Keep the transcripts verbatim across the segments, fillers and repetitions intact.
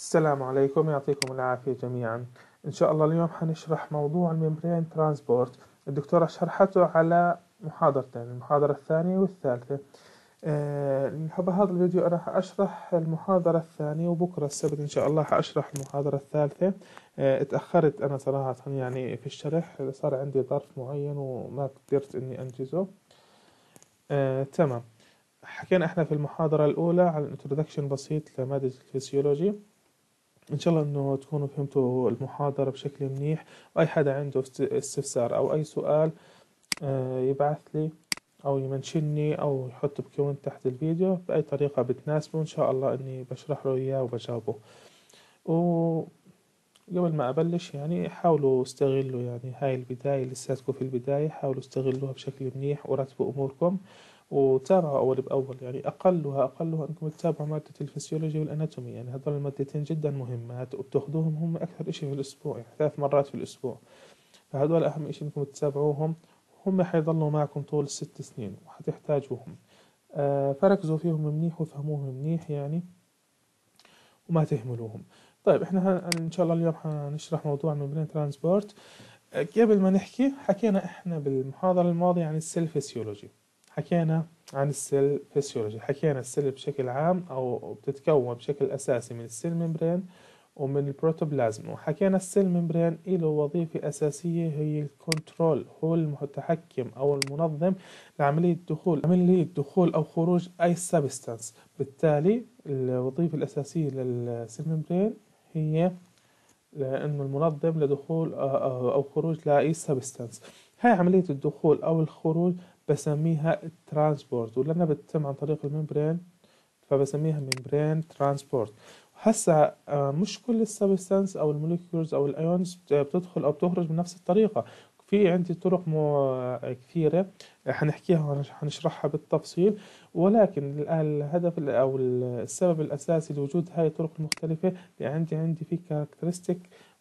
السلام عليكم، يعطيكم العافية جميعا. إن شاء الله اليوم حنشرح موضوع الممبرين ترانسبورت. الدكتورة شرحته على محاضرتين، المحاضرة الثانية والثالثة. أه بهذا الفيديو أنا حأشرح المحاضرة الثانية، وبكرة السبت إن شاء الله حأشرح المحاضرة الثالثة. أه اتأخرت أنا صراحة يعني في الشرح، صار عندي ظرف معين وما قدرت إني أنجزه. أه تمام. حكينا إحنا في المحاضرة الأولى عن انترودكشن بسيط لمادة الفسيولوجي. إن شاء الله إنه تكونوا فهمتوا المحاضرة بشكل منيح، وأي حدا عنده است- استفسار أو أي سؤال آه، يبعث لي أو يمنشني أو يحط بكومنت تحت الفيديو بأي طريقة بتناسبه، إن شاء الله إني بشرح له إياه وبجاوبه. وقبل ما أبلش يعني حاولوا استغلوا يعني هاي البداية، لساتكم في البداية، حاولوا استغلوها بشكل منيح ورتبوا أموركم وتابعوا أول بأول. يعني أقلها أقلها أنكم تتابعوا مادة الفسيولوجي والأناتومي، يعني هذول المادتين جدا مهمات وبتاخذوهم هم أكثر إشي في الأسبوع، يعني ثلاث مرات في الأسبوع. فهذول أهم إشي أنكم تتابعوهم، هم حيضلوا معكم طول الست سنين وحتحتاجوهم. آه فركزوا فيهم منيح وفهموهم منيح يعني، وما تهملوهم. طيب احنا ه- ان شاء الله اليوم حنشرح موضوع الممبرين ترانسبورت. آه، قبل ما نحكي، حكينا احنا بالمحاضرة الماضية عن السيل فيسيولوجي. حكينا عن السيل فيسيولوجي، حكينا السيل بشكل عام او بتتكون بشكل اساسي من السيل ممبرين ومن البروتوبلازم. وحكينا السيل ممبرين له وظيفة أساسية، هي الكنترول، هو المتحكم أو المنظم لعملية دخول عملية دخول أو خروج أي سبستانس. بالتالي الوظيفة الأساسية للسيل ممبرين هي لأنه المنظم لدخول أو خروج لأي سبستانس. هاي عملية الدخول أو الخروج بسميها الترانسبورت، ولأنها بتتم عن طريق الممبرين فبسميها ممبرين ترانسبورت. هسا آه، مش كل السبستانس او الموليكيولز او الايونز بتدخل او بتخرج بنفس الطريقه. في عندي طرق مو كثيره حنحكيها وحنشرحها بالتفصيل، ولكن ال- الهدف ال- او السبب الاساسي لوجود هاي الطرق المختلفه، يعني عندي عندي في كاركترستيك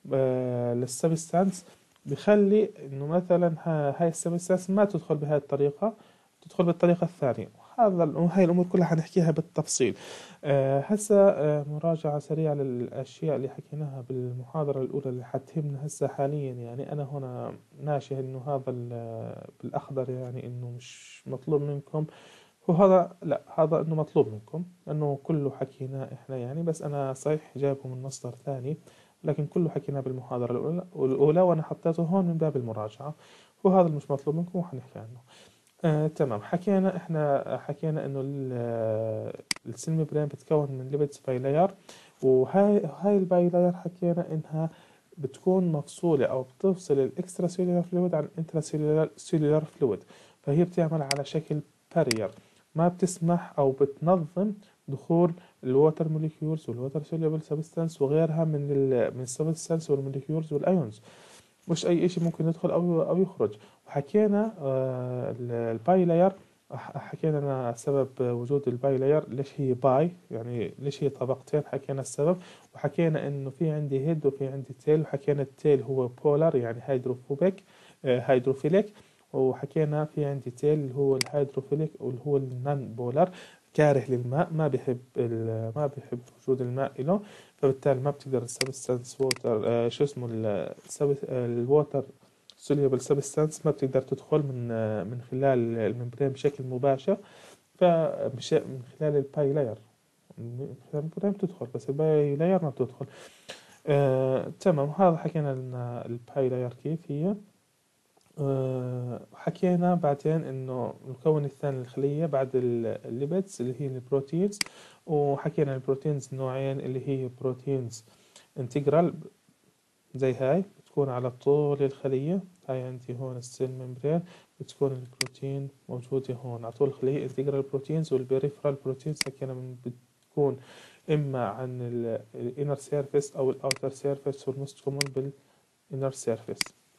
للسبستانس بخلي انه مثلا ها- هاي السبستانس ما تدخل بهاي الطريقه، تدخل بالطريقه الثانيه. هذا هاي الأمور كلها حنحكيها بالتفصيل. أه هسا أه مراجعة سريعة للأشياء اللي حكيناها بالمحاضرة الأولى اللي حتهمنا هسا حاليا. يعني أنا هنا ناشئ إنه هذا ال- بالأخضر، يعني إنه مش مطلوب منكم، وهذا لا، هذا إنه مطلوب منكم، إنه كله حكيناه إحنا يعني، بس أنا صحيح جايبه من مصدر ثاني، لكن كله حكيناه بالمحاضرة الأولى والأولى وأنا حطيته هون من باب المراجعة، وهذا اللي مش مطلوب منكم وحنحكي عنه. آه، تمام. حكينا احنا حكينا انه السيل برين بتتكون من ليبيدز باي لاير، وهاي هاي الباي لاير حكينا انها بتكون مفصولة او بتفصل الاكسترا سيلولار فلويد عن الانترا سيلولار فلويد، فهي بتعمل على شكل بارير، ما بتسمح او بتنظم دخول الووتر موليكيولز والووتر سوليبل سبستانس وغيرها من ال من السبستانس والموليكيولز والايونز. مش اي اشي ممكن يدخل او او يخرج. وحكينا آه، ال- الباي لاير، حكينا أنا سبب وجود الباي لاير، ليش هي باي، يعني ليش هي طبقتين، حكينا السبب. وحكينا انه في عندي هيد وفي عندي تيل، وحكينا التيل هو بولار يعني هيدروفوبيك هيدروفيليك، وحكينا في عندي تيل اللي هو الهيدروفيليك واللي هو النون بولار، كاره للماء، ما بيحب ال- ما بيحب وجود الماء له، فبالتالي ما بتقدر السبستانس ووتر شو اسمه الووتر soluble substance ما بتقدر تدخل من من خلال الممبرين بشكل مباشر، فمش من خلال الباي لاير. الممبرين بتدخل بس الباي لاير ما بتدخل. آه، تمام. هذا حكينا لنا الباي لاير كيف هي. آه، حكينا بعدين انه المكون الثاني للخلية بعد الليبيدز اللي هي البروتينز، وحكينا البروتينز نوعين اللي هي بروتينز انتجرال زي هاي بتكون على طول الخلية، هاي عندي هون السيل ممبرين، بتكون البروتين موجودة هون على طول الخلية انتجرال بروتينز. والبريفرال بروتينز حكينا من بتكون إما عن الانر سيرفيس أو الاوتر سيرفيس، والموست كومون بالانر سيرفيس.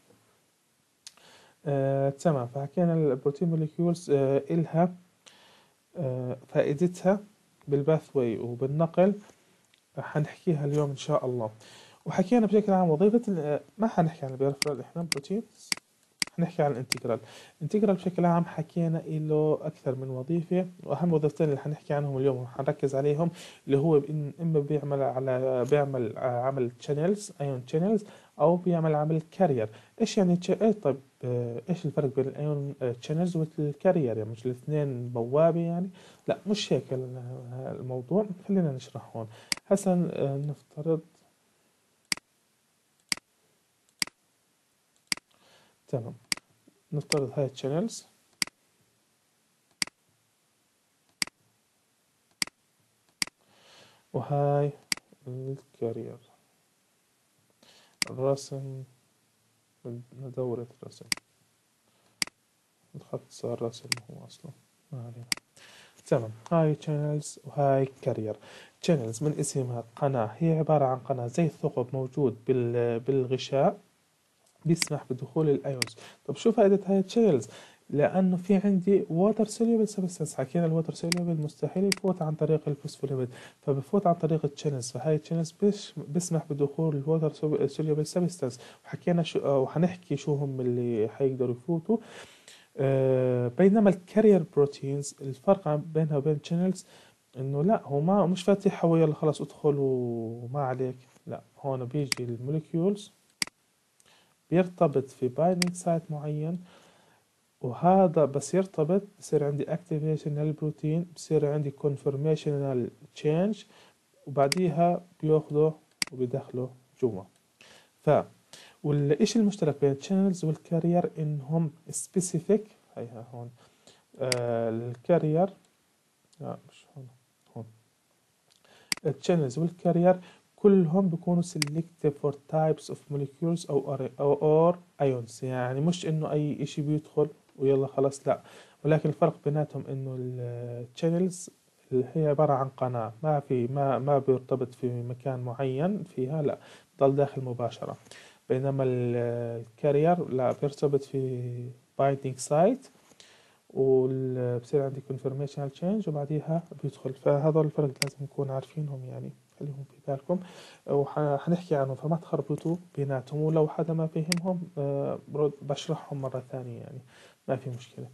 آه، تمام. فحكينا البروتين موليكيولز آه، إلها آه، فائدتها بالباث واي وبالنقل، حنحكيها اليوم إن شاء الله. وحكينا بشكل عام وظيفة ال- ما حنحكي عن البريفرال، إحنا بروتينز هنحكي عن الانتجرال. الانتجرال بشكل عام حكينا له أكثر من وظيفة، وأهم وظيفتين اللي حنحكي عنهم اليوم وحنركز عليهم اللي هو إن إما بيعمل على بيعمل عمل channels ايون channels، أو بيعمل عمل كارير. إيش يعني تش... إيه طيب آه، إيش الفرق بين الايون channels والكارير؟ يعني مش الاثنين بوابة يعني؟ لا مش هيك الموضوع. خلينا نشرح هون. هسا آه، نفترض، تمام، نفترض هاي channels وهاي الكارير. الرسم، دورة رسم، الخط صار رسم هو أصلا، ما علينا. تمام، هاي channels وهاي كارير. channels من اسمها قناة، هي عبارة عن قناة زي الثقب موجود بال بالغشاء، بيسمح بدخول الايونز. طب شو فائدة هاي channels؟ لأنه في عندي water soluble substance. حكينا الووتر soluble مستحيل يفوت عن طريق الفوسفوليبيد، فبفوت عن طريق التشانلز. فهاي التشانلز بيش بيسمح بدخول الووتر soluble substance. وحكينا شو وحنحكي شو هم اللي حيقدروا يفوتوا. آه بينما الكارير بروتينز الفرق بينها وبين التشانلز انه لا، هو ما مش فاتحها ويلا خلاص ادخل وما عليك. لا، هون بيجي الموليكيولز بيرتبط في بايندينج سايت معين، وهذا بس يرتبط بصير عندي اكتيفيشن للبروتين، بصير عندي كونفرميشنال تشينج، وبعديها بياخده وبيدخله جوا. ف والشيء المشترك بين الشانلز والكارير انهم سبيسيفيك. هيها هون آه الكارير، لا مش هون، هون الشانلز والكارير كلهم بيكونوا selective for types of molecules أو أو or ions. يعني مش إنه أي إشي بيدخل ويلا خلاص، لا، ولكن الفرق بيناتهم إنه الشانلز اللي هي عبارة عن قناة، ما في ما ما بيرتبط في مكان معين فيها، لا، ضل داخل مباشرة. بينما الكارير لا، بيرتبط في binding site، وبصير عندي confirmational change وبعديها بيدخل. فهذول الفرق لازم نكون عارفينهم، يعني خليهم في بالكم وحنحكي عنهم، فما تخربطوا بيناتهم. ولو حدا ما فهمهم آه، برد بشرحهم مرة ثانية، يعني ما في مشكلة.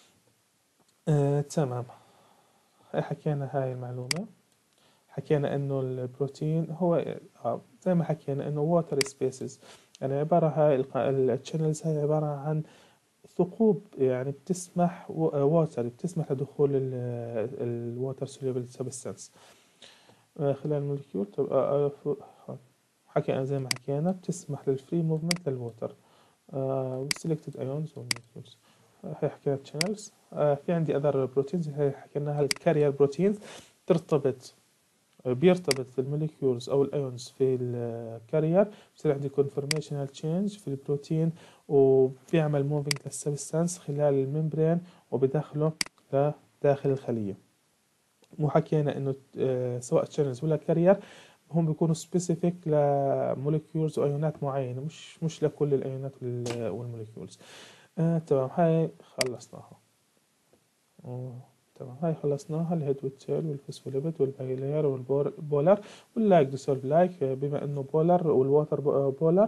آه، تمام، هاي حكينا هاي المعلومة. حكينا انه البروتين هو آه، زي ما حكينا انه water spaces، يعني عبارة هاي الشانلز هاي عبارة عن ثقوب، يعني بتسمح ووتر بتسمح لدخول الووتر سوليبل سبستانس خلال الموليكيول. طب آه، آه، ف- حكينا زي ما حكينا بتسمح للفري موفمنت للووتر والسيلكتد ايونز والموليكيولز. هي حكينا channels. آه، في عندي اذر بروتينز، هي حكيناها الكارير بروتينز، ترتبط بيرتبط الموليكيولز او الايونز في الكارير، بصير عندي كونفورميشنال تشينج في البروتين، وبيعمل موفينج للسبستانس خلال الممبرين وبدخله لداخل الخلية. وحكينا انه آه، سواء تشانلز ولا كارير هم بيكونوا سبيسيفيك لموليكيولز وايونات معينة، مش مش لكل الايونات والموليكيولز. آه تمام، هاي خلصناها. أوه. تمام، هاي خلصناها، الهيد والتيل والفوسفوليبيد والبايلير والبولر واللايك ديسولف لايك. بما انه بولر والووتر بولر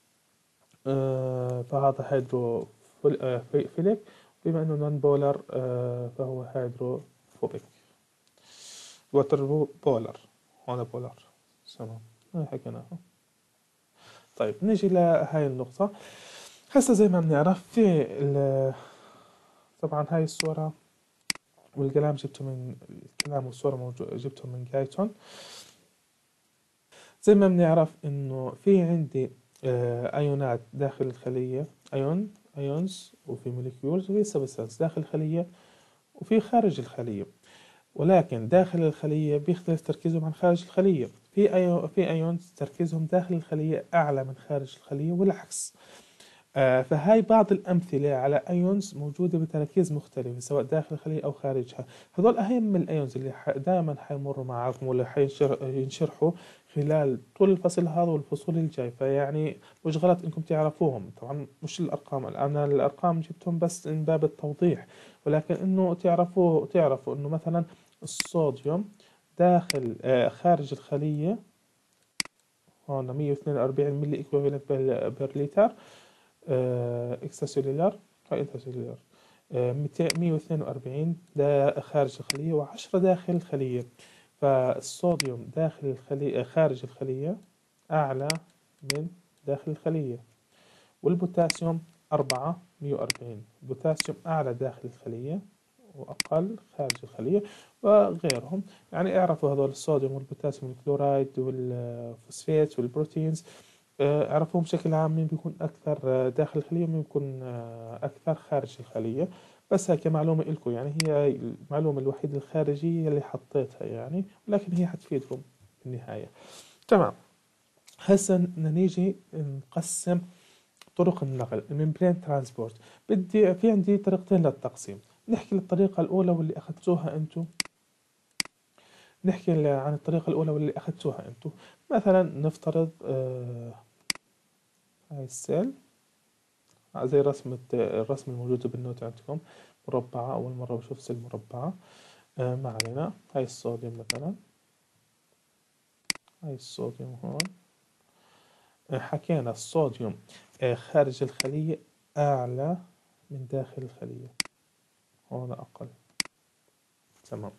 آه فهذا هيدرو فيليك. بما انه نون بولر آه فهو هيدروفوبيك. ووتر بولر، هذا بولر. تمام، هاي حكيناها. طيب نيجي لهاي النقطة. هسه زي ما بنعرف في طبعا هاي الصورة والكلام جبته من الكلام والصورة موجود جبتهم من جايتون. زي ما بنعرف انه في عندي آه، ايونات داخل الخلية، ايون ايونز، وفي موليكيولز، وفي سبستانس داخل الخلية وفي خارج الخلية. ولكن داخل الخلية بيختلف تركيزهم عن خارج الخلية. في أيو في ايونز تركيزهم داخل الخلية اعلى من خارج الخلية والعكس. آه، فهاي بعض الأمثلة على أيونز موجودة بتراكيز مختلفة سواء داخل الخلية أو خارجها. هذول أهم الأيونز اللي دائما حيمروا معكم ولا حينشرحوا خلال طول الفصل هذا والفصول الجاي. فيعني مش غلط إنكم تعرفوهم. طبعا مش الأرقام، أنا الأرقام جبتهم بس من باب التوضيح، ولكن إنه تعرفوا تعرفوا إنه مثلا الصوديوم داخل آه خارج الخلية هون مية واثنين وأربعين ملي إكويفالنت بير لتر، اكسترا سيلولار هاي انترسيلولار. مية واثنين وأربعين دا خارج الخلية وعشرة داخل الخلية. فالصوديوم داخل الخلية خارج الخلية أعلى من داخل الخلية. والبوتاسيوم أربعة مية وأربعين، البوتاسيوم أعلى داخل الخلية وأقل خارج الخلية. وغيرهم يعني اعرفوا هذول الصوديوم والبوتاسيوم والكلورايد والفوسفات والبروتينز، اعرفوهم بشكل عام مين بيكون أكثر داخل الخلية ومين بيكون أكثر خارج الخلية. بس هاي كمعلومة إلكم، يعني هي المعلومة الوحيدة الخارجية اللي حطيتها يعني، ولكن هي حتفيدكم في النهاية. تمام. هسا بدنا نيجي نقسم طرق النقل، الممبرين ترانسبورت. بدي في عندي طريقتين للتقسيم. نحكي الطريقة الأولى واللي أخذتوها أنتم. نحكي عن الطريقة الأولى واللي أخذتوها أنتم. مثلا نفترض آه هاي السيل زي رسمة الرسم الموجودة بالنوت عندكم، مربعة. أول مرة بشوف سيل مربعة. آه ما علينا. هاي الصوديوم مثلا، هاي الصوديوم هون. آه حكينا الصوديوم آه خارج الخلية أعلى من داخل الخلية، هون أقل. تمام.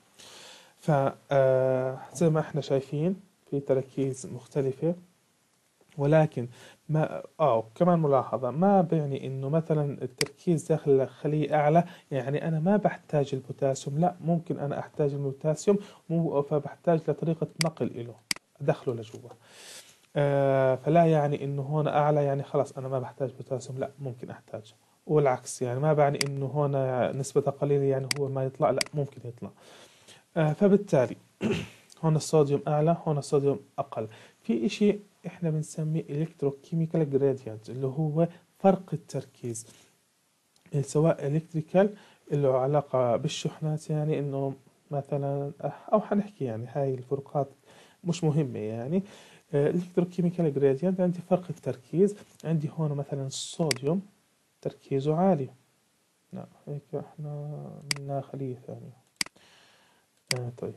فزي ما احنا شايفين في تركيز مختلفة، ولكن ما اه كمان ملاحظة، ما بيعني انه مثلا التركيز داخل الخلية اعلى يعني انا ما بحتاج البوتاسيوم، لا، ممكن انا احتاج البوتاسيوم فبحتاج لطريقة نقل له ادخله لجوا. آه فلا يعني انه هون اعلى يعني خلاص انا ما بحتاج بوتاسيوم، لا، ممكن احتاج. والعكس يعني ما بعني انه هون نسبته قليلة يعني هو ما يطلع، لا، ممكن يطلع. آه فبالتالي هون الصوديوم أعلى، هون الصوديوم أقل. في إشي إحنا بنسميه electrochemical gradient اللي هو فرق التركيز، سواء electrical اللي له علاقة بالشحنات، يعني إنه مثلا أو حنحكي يعني هاي الفروقات مش مهمة يعني. electrochemical gradient عندي فرق التركيز، عندي هون مثلا الصوديوم تركيزه عالي. لا هيك إحنا بدنا خلية ثانية. آه طيب.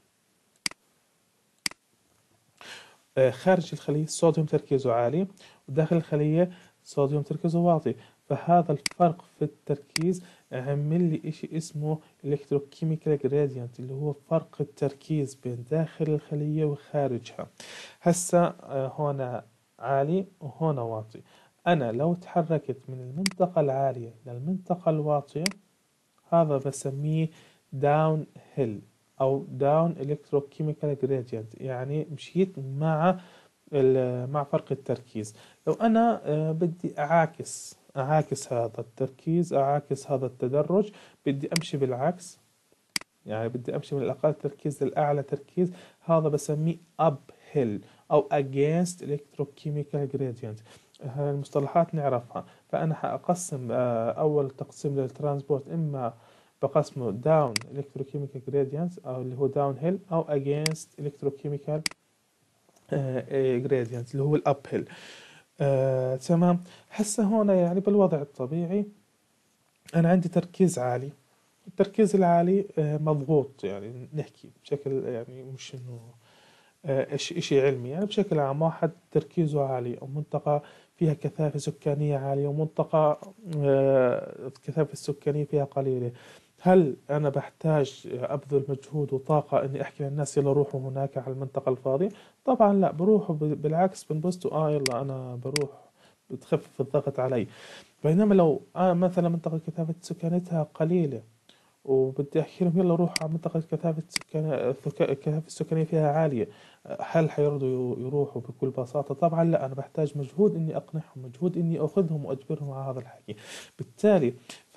خارج الخلية الصوديوم تركيزه عالي، وداخل الخلية الصوديوم تركيزه واطي. فهذا الفرق في التركيز عمل لي إشي اسمه electrochemical gradient اللي هو فرق التركيز بين داخل الخلية وخارجها. هسا هنا عالي وهنا واطي. أنا لو تحركت من المنطقة العالية للمنطقة الواطية هذا بسميه داون هيل أو داون electrochemical gradient، يعني مشيت مع مع فرق التركيز. لو أنا بدي أعاكس أعاكس هذا التركيز، أعاكس هذا التدرج، بدي أمشي بالعكس، يعني بدي أمشي من الأقل تركيز للأعلى تركيز، هذا بسميه uphill أو against electrochemical gradient. هاي المصطلحات نعرفها. فأنا حأقسم أول تقسيم للترانسبورت إما بقسمه down electrochemical gradient أو اللي هو down hill أو against electrochemical gradient اللي هو الاب هيل. آه، تمام. هسه هون يعني بالوضع الطبيعي أنا عندي تركيز عالي. التركيز العالي آه مضغوط، يعني نحكي بشكل يعني مش إنه آه إشي علمي، يعني بشكل عام واحد تركيزه عالي أو منطقة فيها كثافة سكانية عالية ومنطقة آه الكثافة السكانية فيها قليلة، هل أنا بحتاج أبذل مجهود وطاقة إني أحكي للناس يلا روحوا هناك على المنطقة الفاضية؟ طبعا لا، بروحوا بالعكس بنبسطوا آه يلا أنا بروح، بتخفف الضغط علي. بينما لو آه مثلا منطقة كثافة سكانتها قليلة وبدي أحكي لهم يلا روح على منطقة كثافة سكان الكثافة السكانية فيها عالية، هل حيرضوا يروحوا بكل بساطة؟ طبعا لا، أنا بحتاج مجهود إني أقنعهم، مجهود إني أخذهم وأجبرهم على هذا الحكي. بالتالي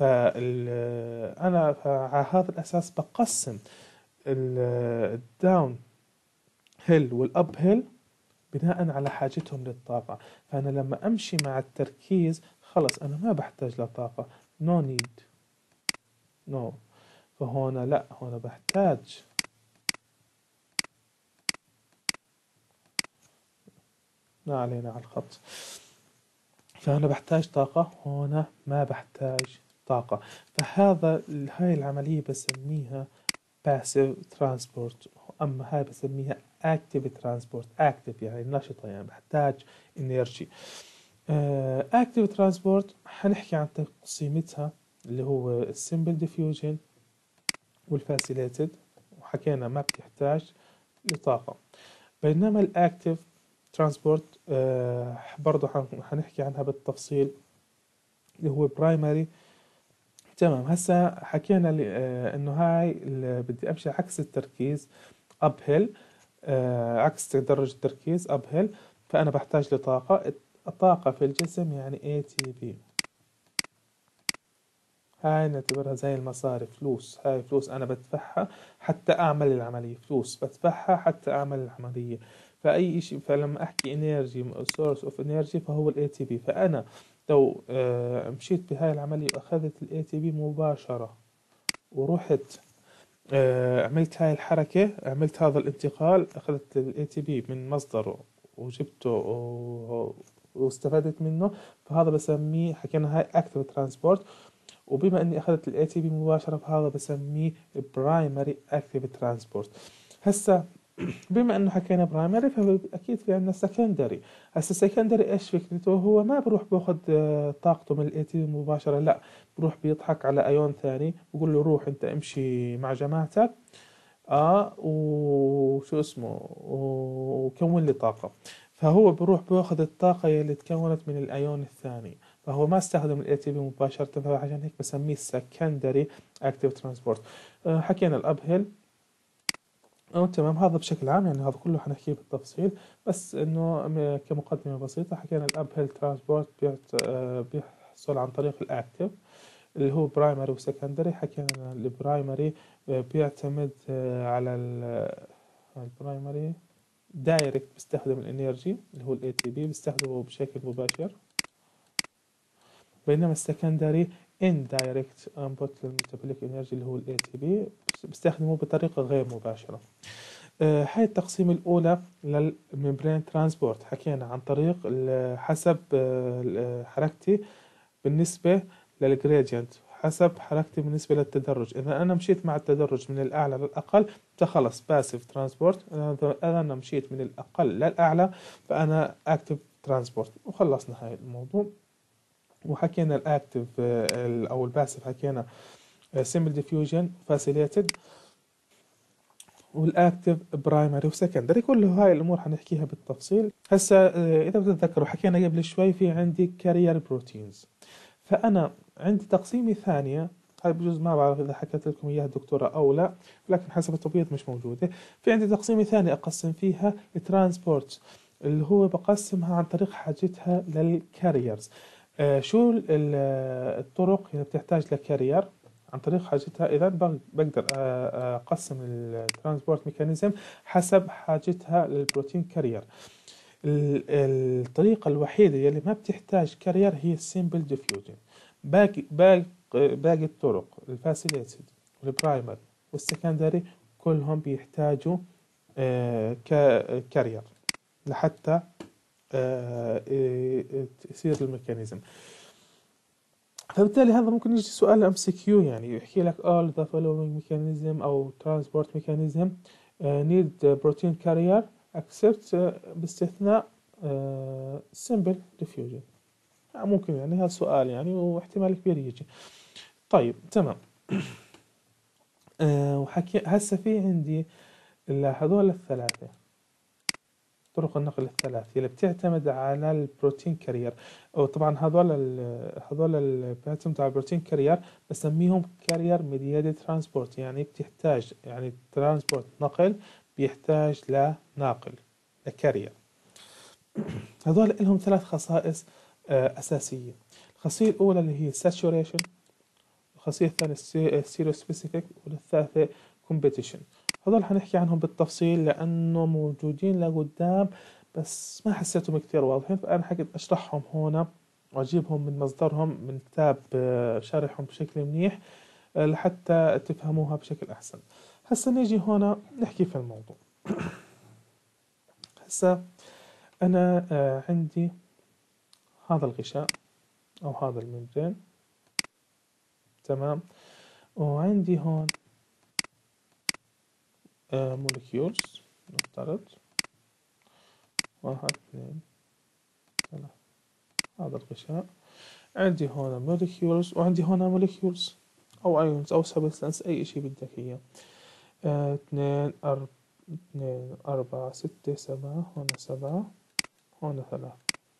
فأنا على هذا الأساس بقسم الداون هيل والأب هيل بناء على حاجتهم للطاقة. فأنا لما أمشي مع التركيز خلص أنا ما بحتاج لطاقة، no need no. فهنا لا، هنا بحتاج. ما علينا على الخط. فهنا بحتاج طاقة، هنا ما بحتاج طاقة. فهذا هاي العملية بسميها passive transport، أما هاي بسميها active transport. active يعني نشطة، يعني بحتاج energy. اكتيف ترانسبورت حنحكي عن تقسيمتها، اللي هو السمبل ديفيوجن والفاسيليتد، وحكينا ما بتحتاج لطاقة. بينما الاكتيف ترانسبورت آه برضو حنحكي عنها بالتفصيل، اللي هو برايمري. تمام. هسا حكينا آه انه هاي بدي امشي عكس التركيز اب هيل، آه عكس تدرج التركيز اب هيل، فانا بحتاج لطاقة. الطاقة في الجسم يعني اي تي بي. هاي نعتبرها زي المصاري، فلوس. هاي فلوس أنا بدفعها حتى أعمل العملية، فلوس بدفعها حتى أعمل العملية. فأي شيء، فلما أحكي energy source of energy فهو ال إيه تي بي. فأنا لو آه، مشيت بهاي العملية وأخذت ال إيه تي بي مباشرة ورحت آه، عملت هاي الحركة، عملت هذا الانتقال، أخذت ال إيه تي بي من مصدره وجبته و- واستفدت منه، فهذا بسميه، حكينا هاي active transport. وبما اني اخذت الاي تي بي مباشره فهذا بسميه برايمري اكتيف ترانسبورت. هسا بما انه حكينا برايمري فاكيد في عندنا سكندري. هسا سكندري ايش فكرته؟ هو ما بروح باخذ آه، طاقته من الاي تي بي مباشره، لا، بروح بيضحك على ايون ثاني، بقول له روح انت امشي مع جماعتك اه وشو اسمه وكون لي طاقة. فهو بروح بياخذ الطاقة اللي تكونت من الايون الثاني، فهو ما استخدم الاي تي بي مباشرة، فعشان هيك بسميه secondary active transport. آه حكينا الاب هيل. أو تمام. هذا بشكل عام يعني، هذا كله حنحكيه بالتفصيل، بس انه م- كمقدمة بسيطة حكينا الاب هيل ترانسبورت بيعت- آه، بيحصل عن طريق الاكتف، اللي هو برايمري وسكندري. حكينا البرايمري بيعتمد آه، على البرايمري دايركت، بيستخدم الانرجي اللي هو الاي تي بي، بيستخدمه بشكل مباشر. بينما السكندري indirect input للميتابوليك انرجي اللي هو الاي تي بي، بيستخدمه بطريقة غير مباشرة. آه، هاي التقسيم الأولى للممبرين ترانسبورت. حكينا عن طريق ال- حسب آه، ال- حركتي بالنسبة للجريدينت، حسب حركتي بالنسبة للتدرج. إذا أنا مشيت مع التدرج من الأعلى للأقل فخلص باسيف ترانسبورت. إذا أنا مشيت من الأقل للأعلى فأنا أكتف ترانسبورت. وخلصنا هاي الموضوع. وحكينا الأكتف أو الباسيف، حكينا سيمبل ديفيوجن فاسيليتد، والاكتف برايمري وسكندري. كل هاي الامور حنحكيها بالتفصيل. هسا آه، اذا بتتذكروا حكينا قبل شوي في عندي كارير بروتينز، فانا عندي تقسيمه ثانيه. هاي بجوز ما بعرف اذا حكيت لكم اياها الدكتوره او لا، لكن حسب التوقيت مش موجوده. في عندي تقسيمه ثانيه اقسم فيها الترانسبورت، اللي هو بقسمها عن طريق حاجتها للكاريرز. آه شو ال- الطرق اللي بتحتاج لكارير عن طريق حاجتها؟ إذا بقدر آه، أقسم الترانسبورت ميكانيزم حسب حاجتها للبروتين كارير. الطريقة الوحيدة يلي ما بتحتاج كارير هي السيمبل ديفيوجن. باقي باقي باقي الطرق، الفاسيليتد والبرايمر والسكندري، كلهم بيحتاجوا آه، كارير لحتى آه، يصير الميكانيزم. فبالتالي هذا ممكن يجي سؤال ام سي كيو، يعني يحكي لك all the following mechanism او transport mechanism uh, need protein carrier except uh, باستثناء uh, simple diffusion. ممكن يعني هذا سؤال يعني، واحتمال كبير يجي. طيب تمام. أه وحكي هسه في عندي هذول الثلاثة طرق النقل الثلاث اللي بتعتمد على البروتين كارير. وطبعا هذول ال هذول اللي بيعتمدوا على البروتين كارير بسميهم كارير ميدياتد ترانسبورت. يعني بتحتاج، يعني ترانسبورت نقل بيحتاج لناقل، لكارير. هذول لهم ثلاث خصائص آه، أساسية. الخاصية الأولى اللي هي saturation، الخاصية الثانية سيرو سبيسيفيك، والثالثة competition. هذول حنحكي عنهم بالتفصيل لأنه موجودين لقدام، بس ما حسيتهم كثير واضحين، فأنا حكيت أشرحهم هنا وأجيبهم من مصدرهم من كتاب آه، شارحهم بشكل منيح آه، لحتى تفهموها بشكل أحسن. هسا نيجي هنا نحكي في الموضوع. هسا أنا آه، عندي هذا الغشاء أو هذا الممبرين، تمام، وعندي هون مولكيولز. نفترض واحد اثنين ثلاثة هذا الغشاء. عندي هنا molecules وعندي هنا molecules أو ions أو substance، أي إشي بدك إياه. آه، اثنين أرب اثنين أربعة ستة سبعة، هنا سبعة، هنا ثلاثة.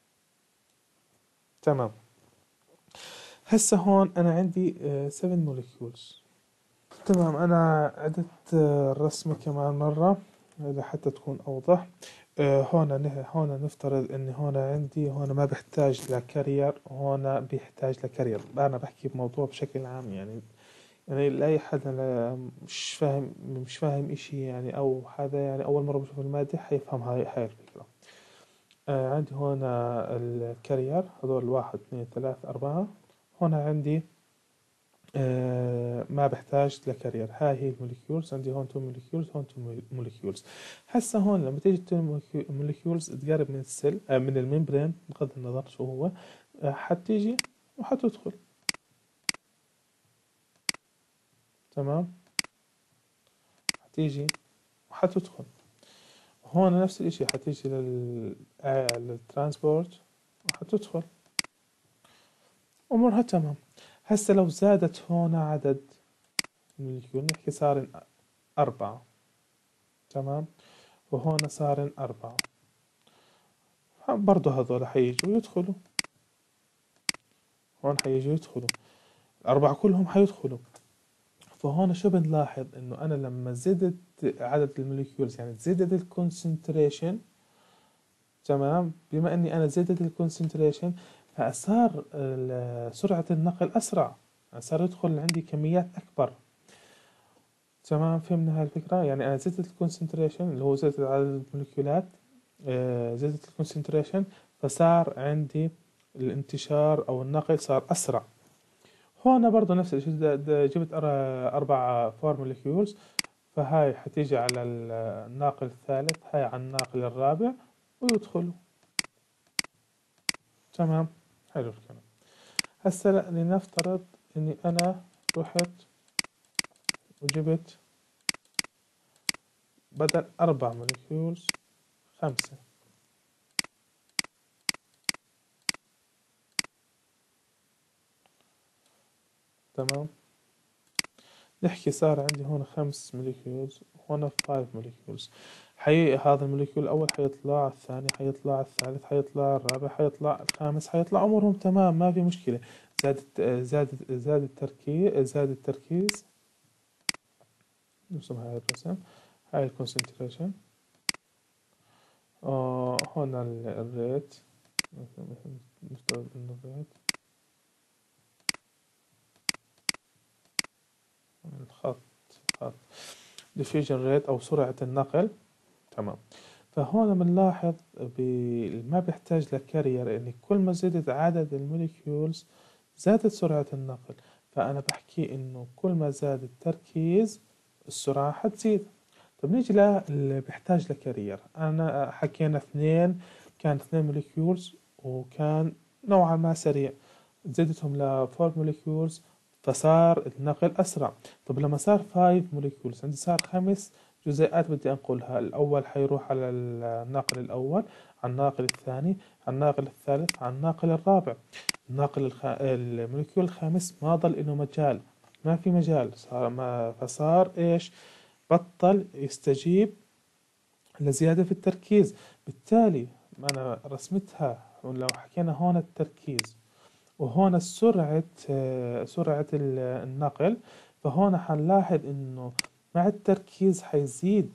تمام. هسه هون أنا عندي آه seven molecules. تمام. أنا عدت آه الرسمة كمان مرة لحتى تكون أوضح. آه هون نه هون نفترض إن هون عندي هون ما بحتاج لكارير، هون بيحتاج لكارير. أنا بحكي بموضوع بشكل عام، يعني يعني لأي حدا لا مش فاهم مش فاهم إشي يعني، أو حدا يعني أول مرة بشوف المادة حيفهم هاي هاي الفكرة. آه عندي هون الكارير، هذول واحد اثنين ثلاثة أربعة. هون عندي آه ما بحتاج لكارير. هاي هي الموليكيولز. عندي هون تو موليكيولز، هون تو موليكيولز. هسا هون لما تيجي تو موليكيولز تقرب من السيل آه من الممبرين، بغض النظر شو هو، آه حتيجي وحتدخل. تمام. حتيجي وحتدخل. هون نفس الاشي، حتيجي لل آه للترانسبورت وحتدخل. أمورها تمام. هسا لو زادت هون عدد الموليكيول، نحكي صار أربعة. تمام. وهون صار أربعة، برضو هذول حييجوا يدخلوا. هون حييجوا يدخلوا الأربعة كلهم حيدخلوا. فهون شو بنلاحظ؟ إنه أنا لما زدت عدد الموليكيولز، يعني زدت الكونسنتريشن. تمام. بما إني أنا زدت الكونسنتريشن، فصار سرعة النقل أسرع، صار يدخل عندي كميات أكبر. تمام. فهمنا هاي الفكرة؟ يعني أنا زدت الكونسنتريشن اللي هو زدت عدد الموليكيولات، آه زدت الكونسنتريشن، فصار عندي الانتشار أو النقل صار أسرع. هون برضو نفس الشيء، جبت أربع فور موليكيولز، فهاي حتيجي على الناقل الثالث، هاي على الناقل الرابع ويدخلوا. تمام. حلو الكلام. هسه لنفترض اني انا رحت وجبت بدل اربع موليكيولز خمسة. تمام. نحكي صار عندي هون خمس موليكيولز وهون فايف موليكيولز. حي هذا الموليكيول الأول حيطلع، الثاني حيطلع، الثالث حيطلع، الرابع حيطلع، الخامس حيطلع. أمورهم تمام، ما في مشكلة. زادت زادت زاد التركيز زاد التركيز نرسم هاي الرسم، هاي الكونسنتريشن. آه هون الريت، نفترض إنه الريت الخط خط diffusion rate أو سرعة النقل. تمام. فهون بنلاحظ ما بيحتاج لكارير، إني كل ما زادت عدد الموليكيولز زادت سرعة النقل. فأنا بحكي إنه كل ما زاد التركيز السرعة حتزيد. طب نيجي اللي بيحتاج لكارير. أنا حكينا اثنين، كان اثنين موليكيولز وكان نوعا ما سريع، زدتهم لفور موليكيولز فصار النقل أسرع. طب لما صار فايف موليكيولز، عندي صار خمس جزيئات بدي أنقلها. الأول حيروح على الناقل الأول، على الناقل الثاني، على الناقل الثالث، على الناقل الرابع. الناقل الخ... الموليكيول الخامس ما ضل إنه مجال، ما في مجال، صار ما فصار إيش؟ بطل يستجيب لزيادة في التركيز. بالتالي أنا رسمتها، لو حكينا هون التركيز وهون السرعة سرعة النقل، فهون حنلاحظ إنه مع التركيز حيزيد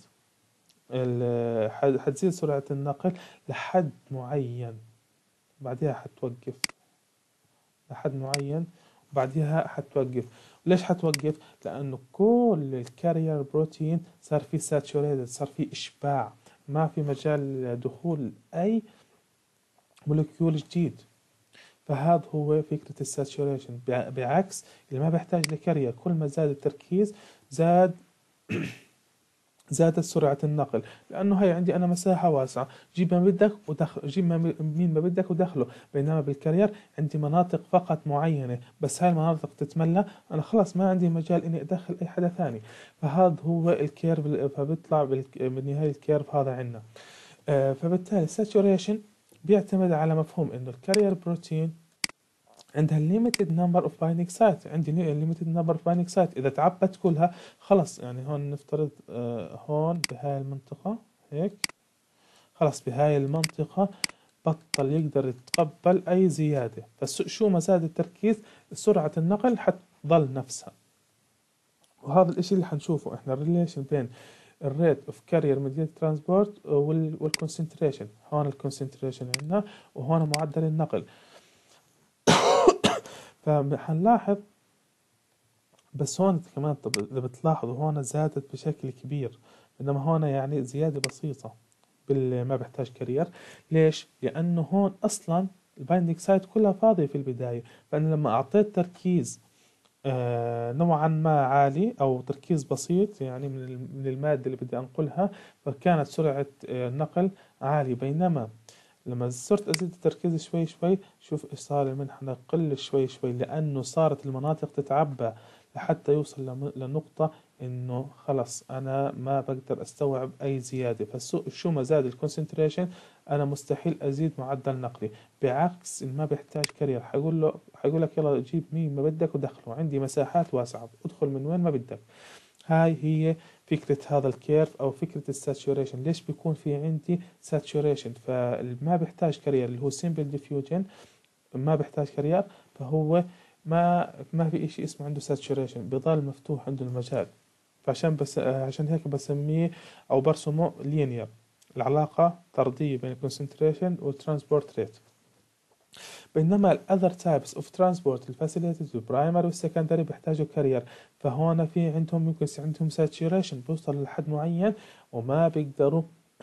حتزيد سرعة النقل لحد معين، بعدها حتوقف لحد معين، وبعدها حتوقف. ليش حتوقف؟ لأنه كل الكارير بروتين صار فيه ساتوريتد، صار فيه إشباع، ما في مجال دخول أي مولكيول جديد. فهذا هو فكرة الساتوريشن، بعكس اللي ما بيحتاج لكارير، كل ما زاد التركيز زاد زادت سرعة النقل، لأنه هي عندي أنا مساحة واسعة، جيب ما بدك ودخل، جيب مين ما بدك ودخله. بينما بالكارير عندي مناطق فقط معينة، بس هاي المناطق تتملى، أنا خلاص ما عندي مجال إني أدخل أي حدا ثاني. فهذا هو الكيرف، فبيطلع بالنهاية الكيرف هذا عندنا. آه فبالتالي saturation بيعتمد على مفهوم انه الكارير بروتين عندها limited number of binding sites. عندي limited number of binding sites، إذا تعبت كلها خلص. يعني هون نفترض آه هون بهاي المنطقة هيك، خلص بهاي المنطقة بطل يقدر يتقبل أي زيادة. فشو ما زاد التركيز سرعة النقل حتضل نفسها. وهذا الإشي اللي حنشوفه إحنا الريليشن بين الريت اوف كارير ميديات ترانسبورت والكونسنتريشن. هون الكونسنتريشن عندنا وهون معدل النقل. فحنلاحظ بس هون كمان إذا بتلاحظوا هون زادت بشكل كبير، إنما هون يعني زيادة بسيطة باللي ما بيحتاج كارير. ليش؟ لأنه هون أصلا البايندينج سايت كلها فاضية في البداية، فأنا لما أعطيت تركيز آه نوعا ما عالي أو تركيز بسيط يعني من من المادة اللي بدي أنقلها، فكانت سرعة آه النقل عالية. بينما لما صرت أزيد التركيز شوي شوي، شوف إيش صار، المنحنى قل شوي شوي، لأنه صارت المناطق تتعبى لحتى يوصل لنقطة إنه خلص أنا ما بقدر أستوعب أي زيادة. فشو ما زاد الكونسنتريشن أنا مستحيل أزيد معدل نقلي. بعكس إن ما بيحتاج كارير، حيقول له حيقول لك يلا جيب مين ما بدك ودخله، عندي مساحات واسعة ادخل من وين ما بدك. هاي هي فكرة هذا الكيرف أو فكرة الساتوريشن. ليش بيكون في عندي ساتوريشن؟ فما بيحتاج كارير اللي هو سيمبل ديفيوجن ما بيحتاج كارير، فهو ما ما في إشي اسمه عنده ساتوريشن، بضل مفتوح عنده المجال. فعشان بس عشان هيك بسميه أو برسمه لينير، العلاقة طردية بين الكونسنتريشن والترانسبورت ريت. بينما الاذر تايبس اوف ترانسبورت الفاسيليتيز البرايمري والسكندري بيحتاجوا كارير، فهون في عندهم ممكن يصير عندهم ساتوريشن بيوصل لحد معين وما بيقدروا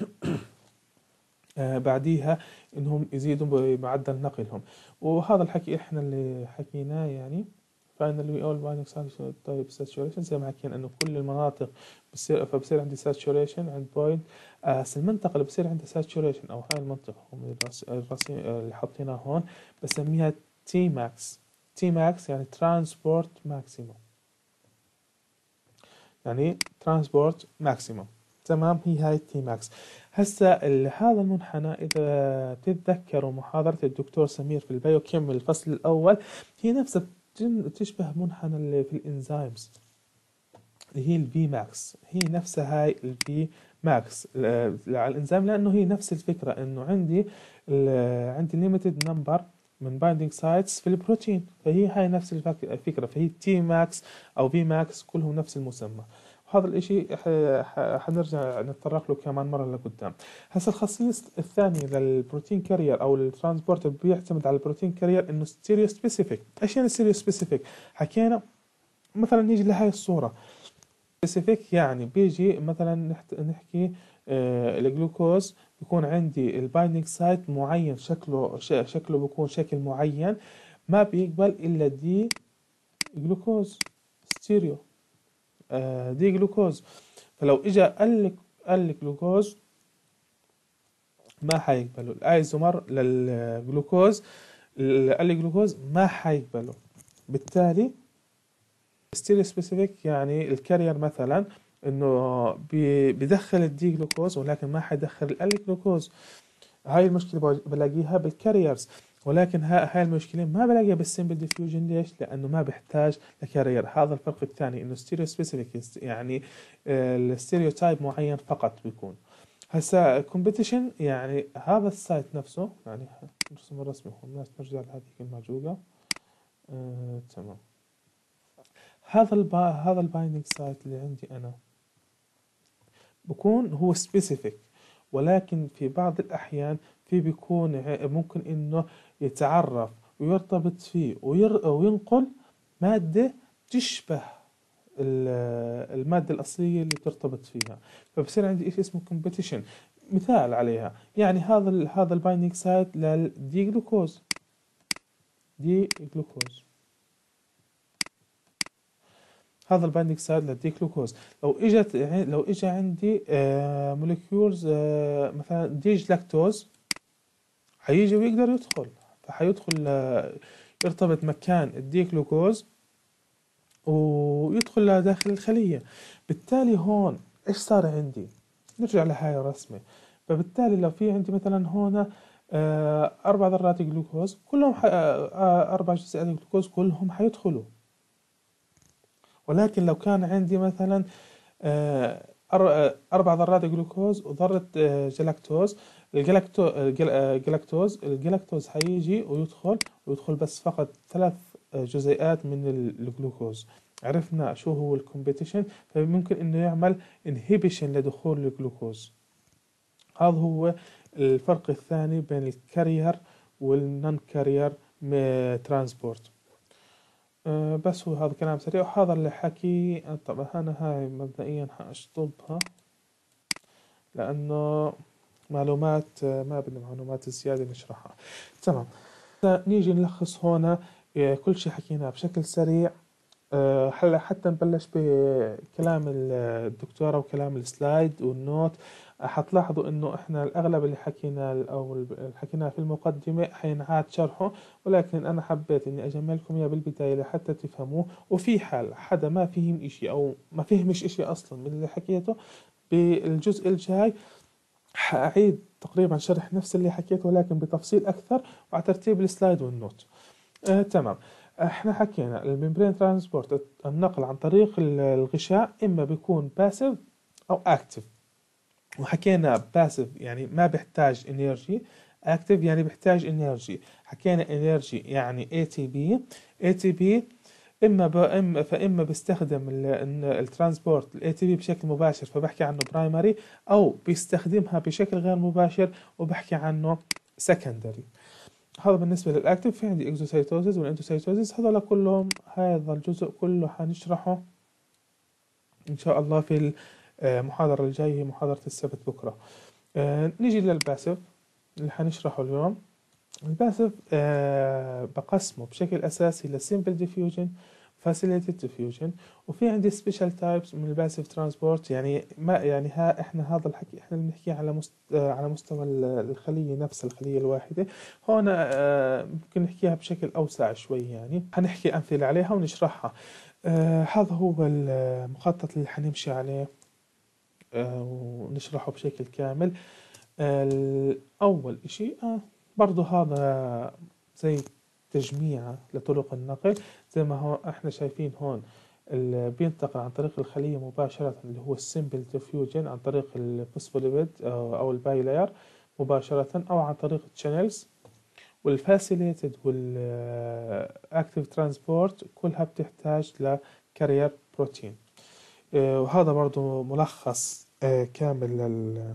آه بعديها انهم يزيدوا بمعدل نقلهم. وهذا الحكي احنا اللي حكيناه يعني. finally all binding type saturation زي ما حكينا انه كل المناطق بصير، فبصير عندي saturation عند بوينت آه المنطقة اللي بصير عندها saturation او هاي المنطقة هم الرسم اللي حاطينها هون بسميها تي ماكس. تي ماكس يعني ترانسبورت ماكسيموم، يعني ترانسبورت ماكسيموم. تمام، هي هاي تي ماكس. هسا هذا المنحنى اذا بتتذكروا محاضرة الدكتور سمير في البايوكيم الفصل الاول، هي نفسها تشبه منحنى اللي في الانزيمز اللي هي الفي ماكس، هي نفسها هاي الفي ماكس على الانزيم، لانه هي نفس الفكرة انه عندي عندي ليميتد نمبر من بايندينج سايتس في البروتين، فهي هاي نفس الفكرة، فهي تي ماكس او في ماكس كلهم نفس المسمى. هذا الاشي حنرجع نتطرق له كمان مرة لقدام. هسا الخصيص الثاني للبروتين كارير او الترانسبورتر بيعتمد على البروتين كارير انه ستيريو سبيسيفيك. ايش يعني ستيريو سبيسيفيك؟ حكينا مثلا نيجي لهاي الصورة سبيسيفيك، يعني بيجي مثلا نحكي آه الجلوكوز بيكون عندي البايندينج سايت معين، شكله شكله بيكون شكل معين ما بيقبل الا دي جلوكوز ستيريو آه دي جلوكوز. فلو اجى قال لك قال لك جلوكوز ما حيقبله، الايزومر للجلوكوز قال لك جلوكوز ما حيقبله. بالتالي ستيريو سبيسيفيك يعني الكارير مثلا انه بيدخل الدي جلوكوز ولكن ما حيدخل الال جلوكوز. هاي المشكله بلاقيها بالكاريرز، ولكن هاي المشكله ما بلاقيها بالسمبل ديفيوجن. ليش؟ لانه ما بيحتاج لكارير. هذا الفرق الثاني، انه ستيريو سبيسيفيك يعني الستيريو تايب معين فقط بيكون. هسا كومبيتيشن يعني هذا السايت نفسه، يعني نرسم الرسمه هون الناس نرجع لهذيك المعجوقه. آه، تمام. هذا البا هذا البايندينج سايت اللي عندي انا بكون هو سبيسيفيك، ولكن في بعض الاحيان في بيكون ممكن انه يتعرف ويرتبط فيه وير وينقل مادة تشبه المادة الأصلية اللي ترتبط فيها، فبصير عندي إشي اسمه كومبيتيشن. مثال عليها يعني هذا ال هذا البايندينج سايت للدي جلوكوز دي جلوكوز هذا البايندينج سايت للدي جلوكوز. لو اجت لو اجى عندي آه موليكيولز آه مثلا ديج لاكتوز، حيجي ويقدر يدخل، فحيدخل آه يرتبط مكان الدي جلوكوز ويدخل داخل الخلية. بالتالي هون ايش صار عندي؟ نرجع لهاي الرسمة. فبالتالي لو في عندي مثلا هون آه، أربع ذرات جلوكوز كلهم ح... آه، أربع جزيئات جلوكوز كلهم حيدخلوا. ولكن لو كان عندي مثلا آه، أر- آه، أربع ذرات جلوكوز وذرة آه، جلاكتوز، الجلاكتو الجل- آه، جلاكتوز الجلاكتوز هيجي ويدخل ويدخل بس فقط ثلاث آه، جزيئات من ال- الجلوكوز. عرفنا شو هو الكومبيتيشن، فممكن انه يعمل انهيبيشن لدخول الجلوكوز. هذا هو الفرق الثاني بين الكارير والنون كارير ترانسبورت. أه بس هو هذا كلام سريع، وهذا اللي حكي. طبعا أنا هاي مبدئيا حأشطبها لأنه معلومات، آه، ما بدنا معلومات زيادة نشرحها. تمام. نيجي نلخص هنا آه، كل شيء حكيناه بشكل سريع. آه، هلا حتى نبلش بكلام الدكتورة وكلام السلايد والنوت. آه، حتلاحظوا انه احنا الاغلب اللي حكينا او اللي حكيناه في المقدمة حينعاد شرحه، ولكن انا حبيت اني اجملكم اياه بالبداية لحتى تفهموه. وفي حال حدا ما فهم اشي او ما فهمش اشي اصلا من اللي حكيته، بالجزء الجاي حأعيد تقريبا شرح نفس اللي حكيته ولكن بتفصيل اكثر وعلى ترتيب السلايد والنوت. آه، تمام. احنا حكينا الممبرين ترانسبورت، النقل عن طريق ال- الغشاء اما بيكون باسيف او اكتف. وحكينا باسيف يعني ما بيحتاج انرجي، اكتف يعني بيحتاج انرجي. حكينا انرجي يعني اي تي بي. اي تي بي اما ب... اما فاما بيستخدم الترانسبورت الاي تي بي بشكل مباشر فبحكي عنه برايمري، او بيستخدمها بشكل غير مباشر وبحكي عنه سكندري. هذا بالنسبة للأكتف. في عندي إكزوسايتوزيس والإنتوسايتوزيس، هذول كلهم هذا الجزء كله حنشرحه إن شاء الله في المحاضرة الجاية، هي محاضرة السبت بكرة. آه نيجي للباسف اللي حنشرحه اليوم. الباسف آه بقسمه بشكل أساسي لسيمبل ديفيوجن، فاسيليتد ديفيوجن، وفي عندي سبيشال تايبس من الباسيف ترانسبورت. يعني ما يعني ها احنا هذا الحكي احنا بنحكي على مست... آه على مستوى الخلية نفس الخلية الواحدة. هون آه ممكن نحكيها بشكل أوسع شوي، يعني حنحكي أمثلة عليها ونشرحها. آه هذا هو المخطط اللي حنمشي عليه آه ونشرحه بشكل كامل. آه أول إشي آه برضو هذا زي تجميع لطرق النقل. زي ما هو احنا شايفين هون اللي بينتقل عن طريق الخلية مباشرة اللي هو السيمبل ديفيوجن عن طريق الفوسفوليبيد أو الباي لاير مباشرة، أو عن طريق الشانلز. والفاسيليتد والأكتيف ترانسبورت كلها بتحتاج لكارير بروتين. وهذا برضو ملخص آه، كامل لل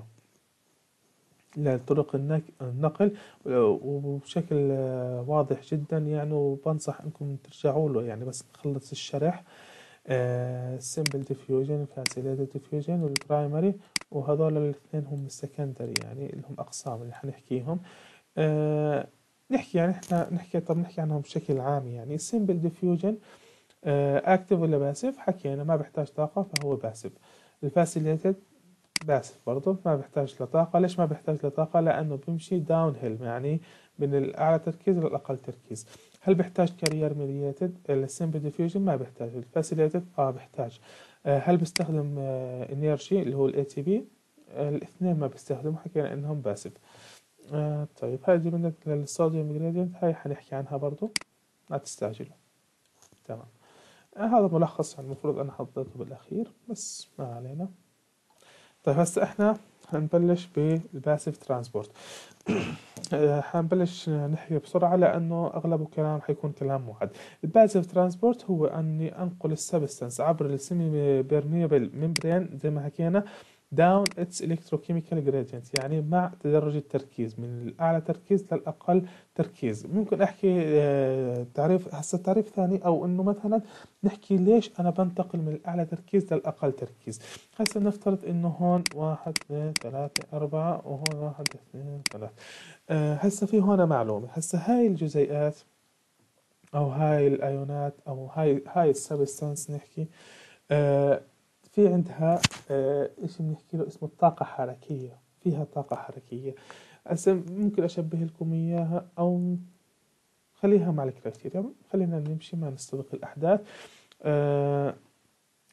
لطرق النك- النقل وبشكل آه، واضح جدا يعني. وبنصح انكم ترجعوا له يعني بس نخلص الشرح. السمبل ديفيوجن، فاسيليتد ديفيوجن، والبرايمري، وهذول الاثنين هم السكندري يعني اللي هم اقسام اللي حنحكيهم. آه نحكي يعني احنا نحكي طب نحكي عنهم بشكل عام. يعني السمبل ديفيوجن اكتف ولا باسف؟ حكينا ما بيحتاج طاقة فهو باسف. الفاسيليتد باسف برضه ما بيحتاج لطاقة. ليش ما بيحتاج لطاقة؟ لأنه بيمشي داون هيل يعني من الأعلى تركيز للأقل تركيز. هل بيحتاج كارير ميدياتد؟ السمبل ديفيوجن ما بيحتاج. الفاسيليتد اه بيحتاج. آه هل بيستخدم آه انرجي اللي هو الاي تي بي؟ الاثنين ما بيستخدموا، حكينا انهم باسف. آه طيب هذه بالنسبة للصوديوم جريدينت، هاي حنحكي عنها برضو ما تستعجلوا. تمام. آه هذا ملخص يعني المفروض أنا حطيته بالأخير بس ما علينا. طيب هسه احنا هنبلش بالباسيف ترانسبورت. آه، حنبلش نحكي بسرعة لأنه أغلبه كلام حيكون كلام واحد. الباسيف ترانسبورت هو أني أنقل السبستانس عبر السيمي بيرميبل ممبرين زي ما حكينا down its electrochemical gradient، يعني مع تدرج التركيز من الأعلى تركيز للأقل تركيز. ممكن أحكي آه، تعريف هسه تعريف ثاني، أو إنه مثلا نحكي ليش أنا بنتقل من الأعلى تركيز للأقل تركيز. هسه نفترض إنه هون واحد اثنين ثلاثة أربعة وهون واحد اثنين ثلاثة. أه هسه في هون معلومة. هسه هاي الجزيئات أو هاي الأيونات أو هاي هاي السبستانس نحكي أه في عندها أه إيش بنحكي له اسمه الطاقة حركية. فيها طاقة حركية. هسه ممكن أشبه لكم إياها أو خليها مع الكرايتيريا. خلينا نمشي ما نستبق الأحداث. أه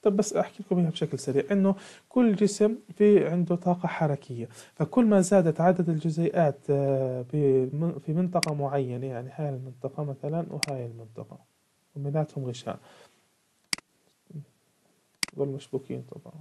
طب بس أحكي لكم إياها بشكل سريع، إنه كل جسم في عنده طاقة حركية، فكل ما زادت عدد الجزيئات آه، بم- في منطقة معينة، يعني هاي المنطقة مثلا وهاي المنطقة وبيناتهم غشاء، دول مشبوكين طبعا.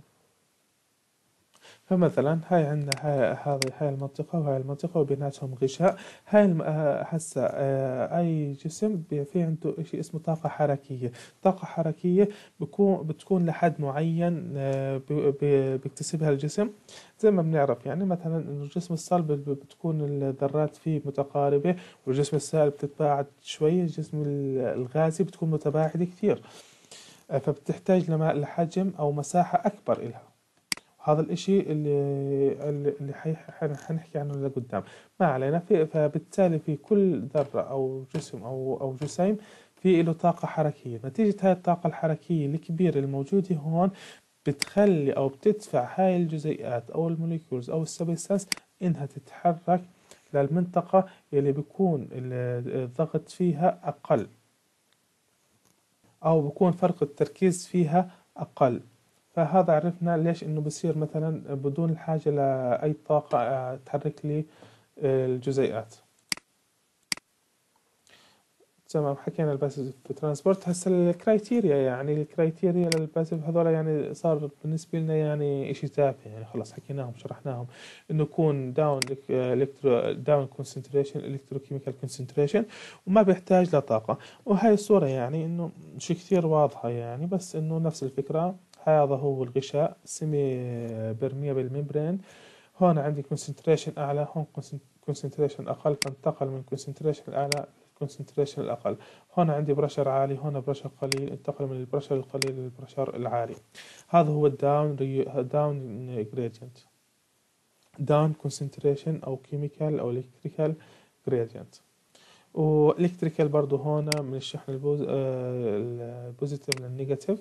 فمثلا هاي عندنا هاي هذه هاي المنطقة وهاي المنطقة وبيناتهم غشاء. هاي الم... آه، هسا آه، أي جسم بي- في عنده إشي اسمه طاقة حركية. طاقة حركية بكون بتكون لحد معين آه، ب- ب- بيكتسبها الجسم. زي ما بنعرف يعني مثلا إنه الجسم الصلب ب- بتكون الذرات فيه متقاربة، والجسم السائل بتتباعد شوي، الجسم ال- الغازي بتكون متباعدة كثير. آه، فبتحتاج لما- لحجم أو مساحة أكبر إلها. هذا الاشي اللي اللي اللي حي- حن- حنحكي عنه لقدام. ما علينا. في فبالتالي في كل ذرة او جسم او او جسيم في له طاقة حركية. نتيجة هاي الطاقة الحركية الكبيرة الموجودة هون بتخلي او بتدفع هاي الجزيئات او الموليكيولز او السبستانس انها تتحرك للمنطقة اللي بيكون ال- الضغط فيها اقل، او بيكون فرق التركيز فيها اقل. فهذا عرفنا ليش انه بصير مثلا بدون الحاجة لأي طاقة آه، تحرك لي آه، الجزيئات. تمام، حكينا الباسيف ترانسبورت. هسه الكرايتيريا، يعني الكرايتيريا للباسيف هذول يعني صار بالنسبة لنا يعني اشي تافه، يعني خلاص حكيناهم شرحناهم. انه يكون داون الكترو داون كونسنتريشن الكتروكيميكال كونسنتريشن، وما بيحتاج لطاقة. وهاي الصورة يعني انه مش كثير واضحة يعني، بس انه نفس الفكرة. هذا هو الغشاء سيمي برميابل ميمبرين. هون عندي كونسنتريشن اعلى، هون كونسنتريشن اقل، فانتقل من كونسنتريشن الاعلى للكونسنتريشن الاقل. هون عندي برشر عالي، هون برشر قليل، انتقل من البرشر القليل للبرشر العالي. هذا هو الداون داون جريدينت، داون كونسنتريشن او كيميكال او الكتريكال جريدينت. والكتريكال برضو هون من الشحن البوز... آه، البوزيتيف للنيجاتيف.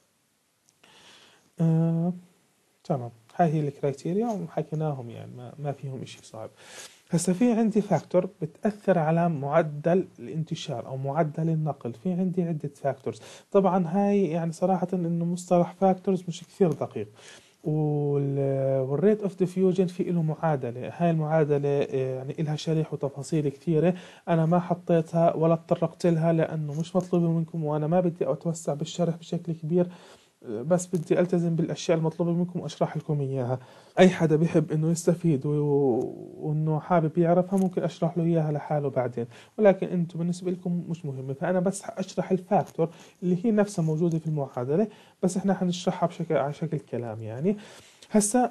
آه، تمام. هاي هي الكرايتيريا وحكيناهم، يعني ما, ما فيهم اشي صعب. هسا في عندي فاكتور بتأثر على معدل الانتشار أو معدل النقل. في عندي عدة فاكتورز. طبعا هاي يعني صراحة إنه مصطلح فاكتورز مش كثير دقيق. والريت اوف ديفيوجن في له معادلة. هاي المعادلة آه، يعني إلها شريح وتفاصيل كثيرة. أنا ما حطيتها ولا تطرقت لها لأنه مش مطلوبة منكم، وأنا ما بدي أتوسع بالشرح بشكل كبير، بس بدي ألتزم بالأشياء المطلوبة منكم وأشرح لكم إياها. أي حدا بيحب إنه يستفيد و... وإنه حابب يعرفها ممكن أشرح له إياها لحاله بعدين، ولكن أنتم بالنسبة لكم مش مهمة. فأنا بس أشرح الفاكتور اللي هي نفسها موجودة في المعادلة، بس إحنا حنشرحها بشكل على شكل كلام يعني. هسا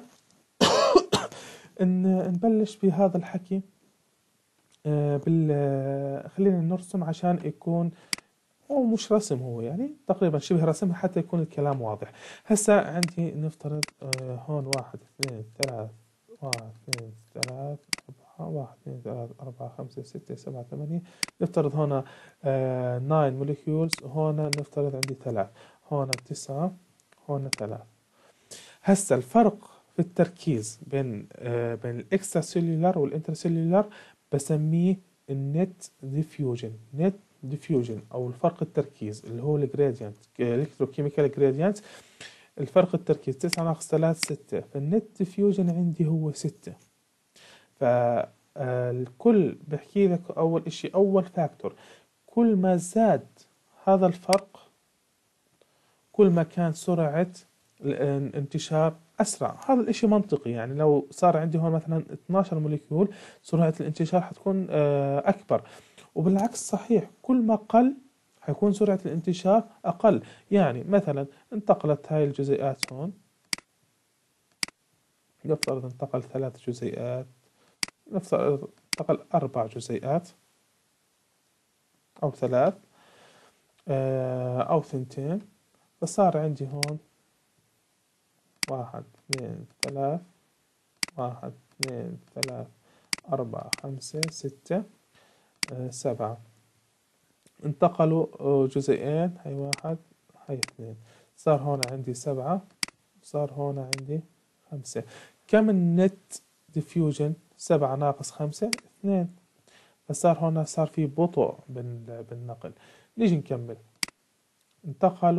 إن نبلش بهذا الحكي. آه، بال آه، خلينا نرسم عشان يكون هو مش رسم، هو يعني تقريبا شبه رسم حتى يكون الكلام واضح. هسا عندي نفترض آه، هون واحد اثنين ثلاث، واحد اثنين ثلاث أربعة، واحد اثنين ثلاث أربعة خمسة ستة سبعة ثمانية. نفترض هنا آه ناين موليكيولز، هون نفترض عندي ثلاث، هون تسعة، هون ثلاث. هسا الفرق في التركيز بين آه بين الاكسترا سيلولار والانترسيلولار بسميه النت ديفيوجن. نت ديفيوجن او الفرق التركيز اللي هو الجريدينت، الكتروكيميكال جريدينت. الفرق التركيز تسعة ناقص ثلاثة ستة، فالنت ديفيوجن عندي هو ستة. فالكل بحكي لك اول اشي، اول فاكتور، كل ما زاد هذا الفرق كل ما كان سرعة الانتشار أسرع. هذا الإشي منطقي، يعني لو صار عندي هون مثلا اثناشر موليكيول سرعة الانتشار حتكون آه، أكبر. وبالعكس صحيح، كل ما قل حيكون سرعة الانتشار أقل. يعني مثلا انتقلت هاي الجزيئات هون، نفترض انتقل ثلاث جزيئات، نفترض انتقل أربع جزيئات أو ثلاث آه، أو ثنتين. فصار عندي هون واحد اثنين ثلاث، واحد اثنين ثلاث أربعة خمسة ستة آه، سبعة. انتقلوا آه، جزئين، هاي واحد هاي اثنين، صار هون عندي سبعة، صار هون عندي خمسة. كم النت ديفيوجن؟ سبعة ناقص خمسة اثنين. فصار هون صار في بطء بال- بالنقل. نيجي نكمل. انتقلوا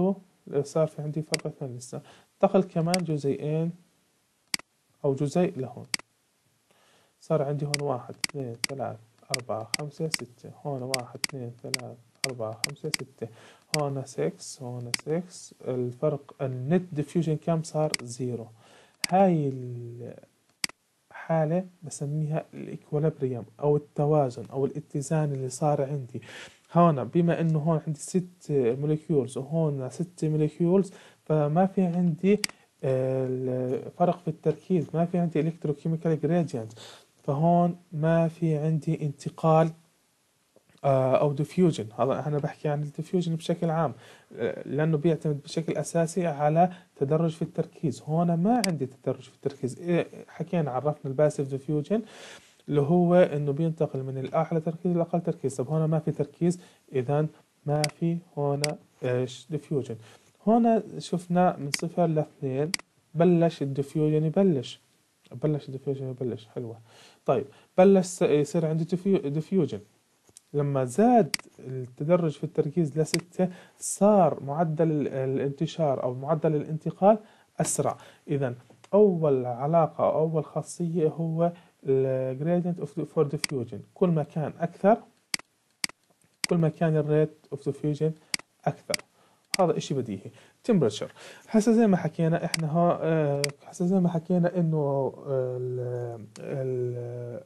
صار في عندي فرق اثنين لسه. انتقل كمان جزيئين أو جزيء لهون، صار عندي هون واحد اثنين ثلاث أربعة خمسة ستة، هون واحد اثنين ثلاث أربعة خمسة ستة، هون ستة هون ستة. الفرق النت ديفيوجن كم صار؟ زيرو. هاي الحالة بسميها الإكوليبريم أو التوازن أو الاتزان اللي صار عندي هون. بما إنه هون عندي ست موليكيولز وهون ست موليكيولز، فما في عندي فرق في التركيز، ما في عندي إلكتروكيميكال جريدينت، فهون ما في عندي انتقال او ديفيوجن. هذا انا بحكي عن الديفيوجن بشكل عام لانه بيعتمد بشكل اساسي على تدرج في التركيز. هون ما عندي تدرج في التركيز. حكينا عرفنا الباسيف ديفيوجن اللي هو انه بينتقل من الاعلى تركيز للاقل تركيز. طب هون ما في تركيز، اذا ما في هون ايش؟ ديفيوجن. هون شفنا من صفر لاثنين بلش الديفيوجن يبلش بلش الديفيوجن يبلش حلوة. طيب بلش يصير عندي ديفيوجن. لما زاد التدرج في التركيز لستة صار معدل الانتشار أو معدل الانتقال أسرع. إذا أول علاقة أو أول خاصية هو ال gradient of for diffusion. كل ما كان أكثر كل ما كان الريت of diffusion أكثر. هذا إشي بديهي. temperature هسه زي ما حكينا إحنا ها هسه زي ما حكينا إنه ال ال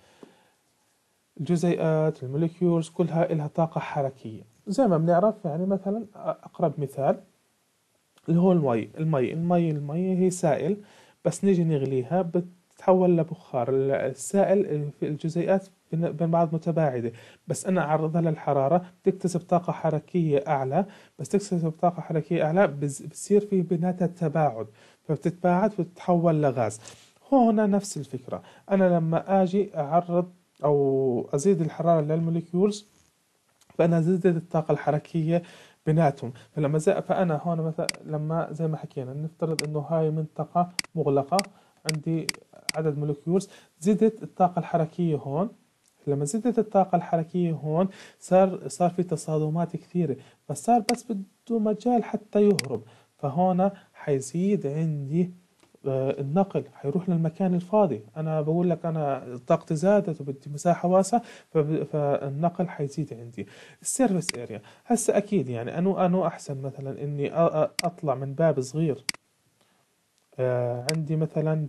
الجزيئات الموليكيولز كلها لها طاقة حركية زي ما بنعرف. يعني مثلا أقرب مثال اللي هو المي. المي المي المي هي سائل، بس نيجي نغليها بتتحول لبخار. السائل في الجزيئات بين بعض متباعدة، بس أنا أعرضها للحرارة بتكتسب طاقة حركية أعلى. بس تكتسب طاقة حركية أعلى بصير في بيناتها تباعد، فبتتباعد وتتحول لغاز. هنا نفس الفكرة. أنا لما أجي أعرض أو أزيد الحرارة للموليكيولز فأنا زدت الطاقة الحركية بيناتهم. فلما زي فأنا هون مثلا لما زي ما حكينا نفترض إنه هاي منطقة مغلقة عندي عدد موليكيولز، زدت الطاقة الحركية هون. لما زدت الطاقة الحركية هون صار صار في تصادمات كثيرة، فصار بس بده مجال حتى يهرب. فهون حيزيد عندي النقل، حيروح للمكان الفاضي. انا بقول لك انا طاقتي زادت وبدي مساحه واسعه، فالنقل حيزيد عندي. السيرفيس اريا هسه اكيد يعني انو انو احسن مثلا اني اطلع من باب صغير عندي مثلا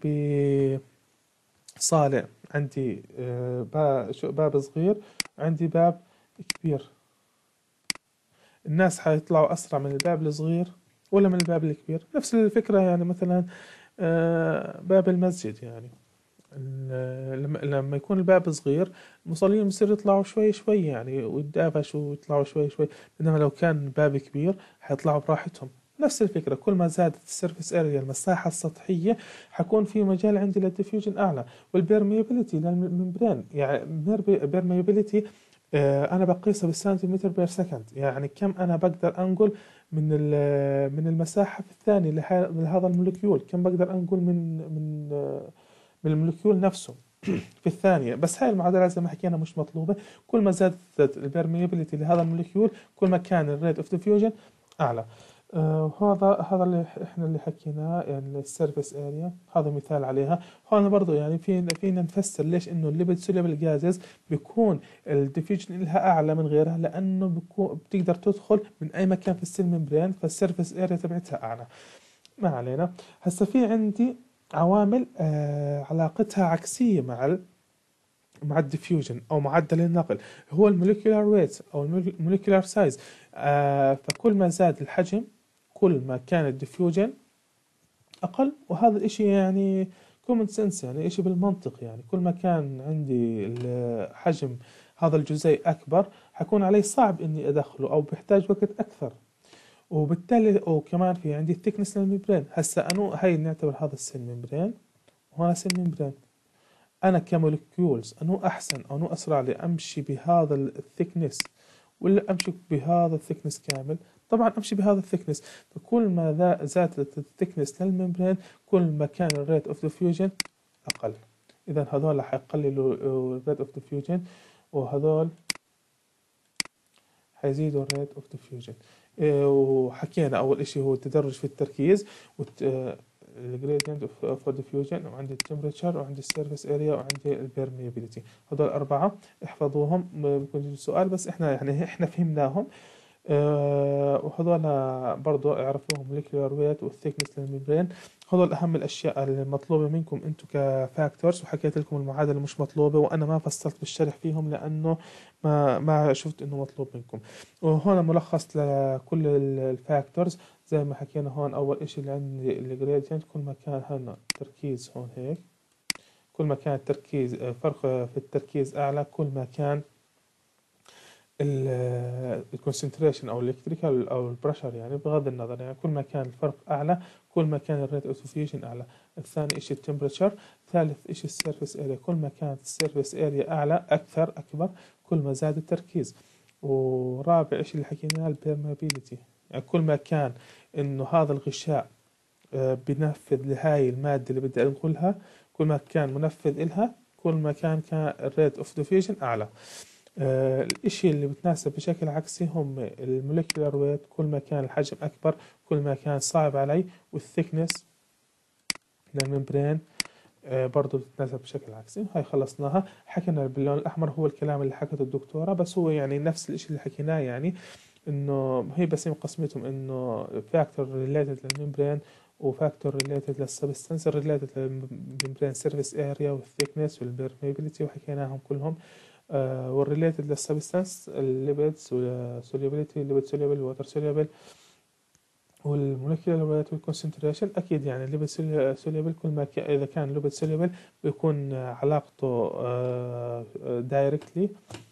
بصالة، عندي باب صغير عندي باب كبير. الناس حيطلعوا اسرع من الباب الصغير ولا من الباب الكبير؟ نفس الفكره. يعني مثلا باب المسجد، يعني لما يكون الباب صغير المصلين بصير يطلعوا شوي شوي يعني ويتدابشوا ويطلعوا شوي شوي، بينما لو كان الباب كبير حيطلعوا براحتهم. نفس الفكرة، كل ما زادت السيرفيس اريا المساحة السطحية حيكون في مجال عندي للديفيوجن أعلى. والبيرميابيليتي للممبرين، يعني بيرميابيليتي أنا بقيسها بالسنتيمتر بير سكند، يعني كم أنا بقدر أنقل من من المساحة في الثانية لهذا المولكيول، كم بقدر أنقل من من من المولكيول نفسه في الثانية. بس هاي المعادلات زي ما حكينا مش مطلوبة. كل ما زادت البيرميابيليتي لهذا المولكيول كل ما كان الريت اوف ديفيوجن أعلى. آه هذا هذا اللي احنا اللي حكيناه، يعني السيرفيس اريا هذا مثال عليها. هون برضو يعني فينا فينا نفسر ليش انه الليبيد سوليبل جازز بيكون الديفيوجن لها اعلى من غيرها، لانه بيكون بتقدر تدخل من اي مكان في السيل ممبرين، فالسيرفيس اريا تبعتها اعلى. ما علينا. هسه في عندي عوامل آه علاقتها عكسية مع ال مع الديفيوجن او معدل النقل، هو الموليكولار ويت او الموليكولار سايز. آه فكل ما زاد الحجم كل ما كان الديفيوجن اقل. وهذا الاشي يعني كومن سنس، يعني اشي بالمنطق. يعني كل ما كان عندي الحجم هذا الجزيء اكبر حيكون علي صعب اني ادخله او بيحتاج وقت اكثر، وبالتالي وكمان في عندي الثيكنس للممبرين. هسه انو هاي نعتبر هذا السيل ممبرين وهذا سيل ممبرين. انا كمولكيولز انو احسن انو اسرع لي امشي بهذا الثيكنس ولا امشي بهذا الثيكنس كامل؟ طبعا امشي بهذا الثيكنس. فكل ما زادت الثيكنس للممبرين كل ما كان الريت اوف ديفيوجن اقل. اذا هذول حيقللوا الريت اوف ديفيوجن وهذول حيزيدوا الريت اوف ديفيوجن. آه، وحكينا اول اشي هو التدرج في التركيز الجريدينت اوف ديفيوجن، وعندي التمبريتشر، وعندي السيرفيس اريا، وعندي البيرميابيليتي. هدول الاربعه احفظوهم، بيكون يجي سؤال بس احنا يعني احنا فهمناهم. أه وهذول برضو اعرفوهم molecular weight والثيكنس للممبرين. هذول اهم الاشياء المطلوبه منكم انتم كفاكتورز، وحكيت لكم المعادله مش مطلوبه، وانا ما فصلت بالشرح فيهم لانه ما ما شفت انه مطلوب منكم. وهون ملخص لكل الفاكتورز زي ما حكينا. هون اول اشي اللي عندي الجريدينت، كل ما كان هنا التركيز هون هيك، كل ما كان التركيز فرق في التركيز اعلى، كل ما كان الكونسنتريشن او الالكتريكال او البريشر، يعني بغض النظر، يعني كل ما كان الفرق اعلى كل ما كان الريت اوف ديفيوجن اعلى. الثاني شيء التمبريتشر. ثالث شيء السيرفيس اريا، كل ما كانت السيرفيس اريا اعلى اكثر اكبر كل ما زاد التركيز. ورابع شيء اللي حكيناه البيرمابيليتي، يعني كل ما كان انه هذا الغشاء آه، بنفذ لهاي المادة اللي بدي انقلها، كل ما كان منفذ إلها كل ما كان كان الريت اوف ديفيوجن اعلى. آه، الاشي اللي بتناسب بشكل عكسي هم الموليكولار ويت، كل ما كان الحجم اكبر كل ما كان صعب علي. والثيكنس للممبرين آه، برضو بتتناسب بشكل عكسي. هاي خلصناها. حكينا باللون الاحمر هو الكلام اللي حكته الدكتورة، بس هو يعني نفس الاشي اللي حكيناه، يعني انه هي بس قسمتهم انه فاكتور ريليتد للممبرين وفاكتور ريليتد للسبستانس. ريليتد للممبرين سيرفيس اريا والثيكنس والبيرميبيليتي وحكيناهم كلهم. آه والريليتد للسبستانس الليبيدز والسوليبيليتي، الليبيد سوليبل ووتر سوليبل. والمولكيولار ويت والكونسنتريشن اكيد يعني الليبيد سوليبل كل ما كان، اذا كان الليبيد سوليبل بيكون علاقته دايركتلي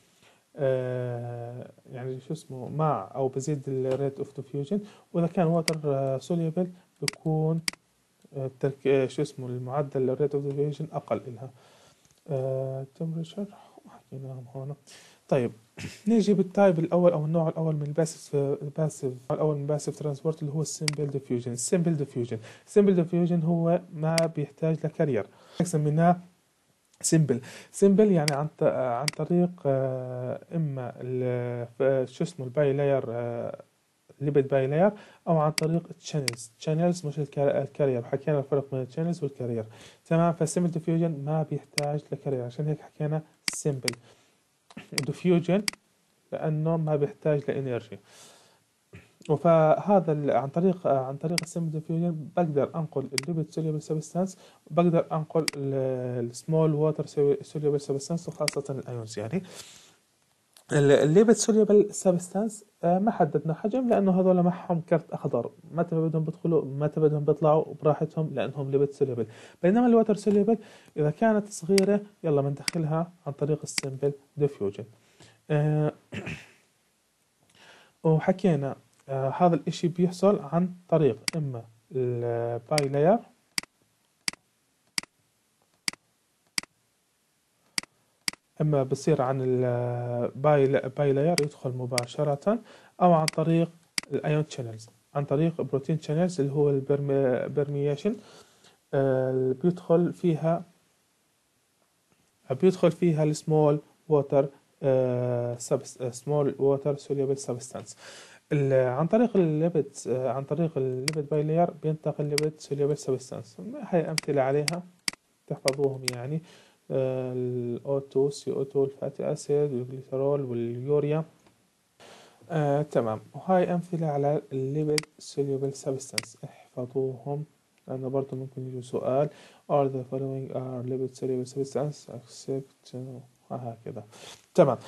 آه يعني شو اسمه مع او بزيد الريت اوف ديفيوجن. واذا كان ووتر سوليبل بيكون الترك شو اسمه المعدل الريت اوف ديفيوجن اقل لها. تمبريتشر حكيناهم هون. طيب نيجي بالتايب الاول او النوع الاول من الباسيف الباسيف الاول من الباسيف ترانسبورت اللي هو السمبل ديفيوجن. السمبل ديفيوجن السمبل ديفيوجن هو ما بيحتاج لكارير، سميناه سمبل. سمبل يعني عن عن طريق اما شو اسمه الباي لاير ليبيد باي لاير، او عن طريق التشانلز. تشانلز مش الكارير، حكينا الفرق بين التشانلز والكارير. تمام. فالسمبل ديفيوجن ما بيحتاج لكارير، عشان هيك حكينا سمبل ديفيوجن لانه ما بيحتاج لانرجي. فهذا عن طريق عن طريق السمبل ديفيوجن بقدر انقل الليبيد سوليبل سبستانس، بقدر انقل السمول ووتر سوليبل سبستانس، وخاصه الايونز. يعني الليبيد سوليبل سبستانس ما حددنا حجم لانه هذول معهم كرت اخضر، متى بدهم بيدخلوا متى بدهم بيطلعوا براحتهم لانهم ليبيد سوليبل. بينما الوتر سوليبل اذا كانت صغيره يلا بندخلها عن طريق السمبل ديفيوجن. أه وحكينا أه هذا الاشي بيحصل عن طريق اما الباي لاير اما بصير عن الباي باي لاير يدخل مباشرة، او عن طريق الايون شانلز، عن طريق بروتين شانلز اللي هو البرمياشن. آه بيدخل فيها بيدخل فيها السمول ووتر سمول ووتر سوليبل سبستانس. عن طريق الليبيد عن طريق الليبيد باي لاير بينتقل الليبيد سوليبل سبستانس. هاي امثله عليها تحفظوهم، يعني الاو تو سي او تو الفاتي اسيد والجليسرول واليوريا. آه، تمام. وهاي امثله على الليبيد سوليبل سبستانس احفظوهم لانه برضه ممكن يجي سؤال are the following are lipid soluble substance except وهكذا. تمام.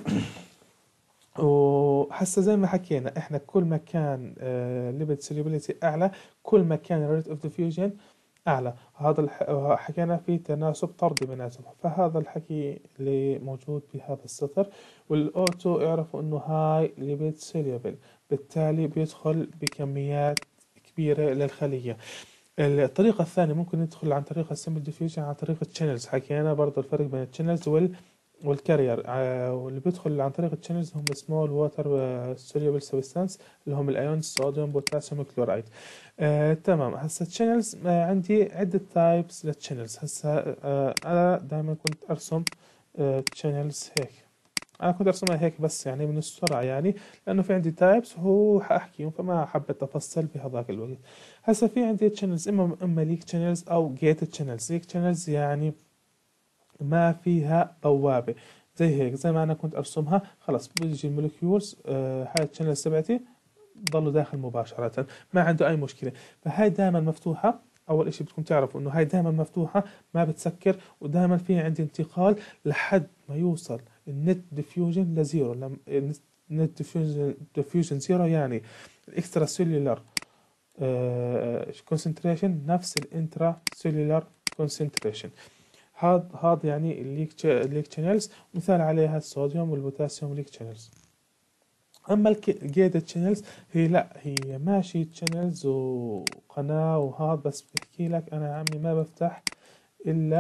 وهسه زي ما حكينا احنا كل ما كان ليبيد solubility اعلى كل ما كان الريت اوف ديفيوجن اعلى. هذا الح... حكينا في تناسب طردي بيناتهم، فهذا الحكي اللي موجود بهذا السطر. والاوتو اعرفوا انه هاي ليبيد سوليبل، بالتالي بيدخل بكميات كبيرة للخلية. الطريقة الثانية ممكن ندخل عن طريق السمبل ديفيوجن عن طريق التشانلز. حكينا برضو الفرق بين التشانلز وال والكارير. آه واللي بيدخل عن طريق التشانلز هم سمول ووتر سوليبل سبستانس اللي هم الايونز صوديوم بوتاسيوم كلورايد. آه تمام. هسه التشانلز آه عندي عدة تايبس للتشانلز. هسه آه انا دائما كنت ارسم تشانلز آه هيك انا كنت ارسمها هيك بس يعني من السرعة يعني، لانه في عندي تايبس هو حاحكيهم فما حبيت افصل بهذاك الوقت. هسا في عندي تشانلز، اما اما ليك تشانلز او جيت تشانلز. ليك تشانلز يعني ما فيها بوابة، زي هيك زي ما انا كنت ارسمها. خلاص بيجي المولكيولز، آه هاي التشانلز تبعتي ضلوا داخل مباشرة، ما عنده أي مشكلة. فهاي دائما مفتوحة. أول إشي بدكم تعرفوا إنه هاي دائما مفتوحة، ما بتسكر، ودائما في عندي انتقال لحد ما يوصل النت ديفيوجن لزيرو. لما النت ديفيوجن ديفيوجن زيرو يعني الاكسترا سيلولار كونسنتريشن نفس الانترا سيلولار كونسنتريشن. هذا هذا يعني الليك الليك شانلز، مثال عليها الصوديوم والبوتاسيوم ليك شانلز. اما الجيتد تشانلز هي لا، هي ماشي تشانلز وقناة وهذا، بس بحكي لك انا عمي ما بفتح الا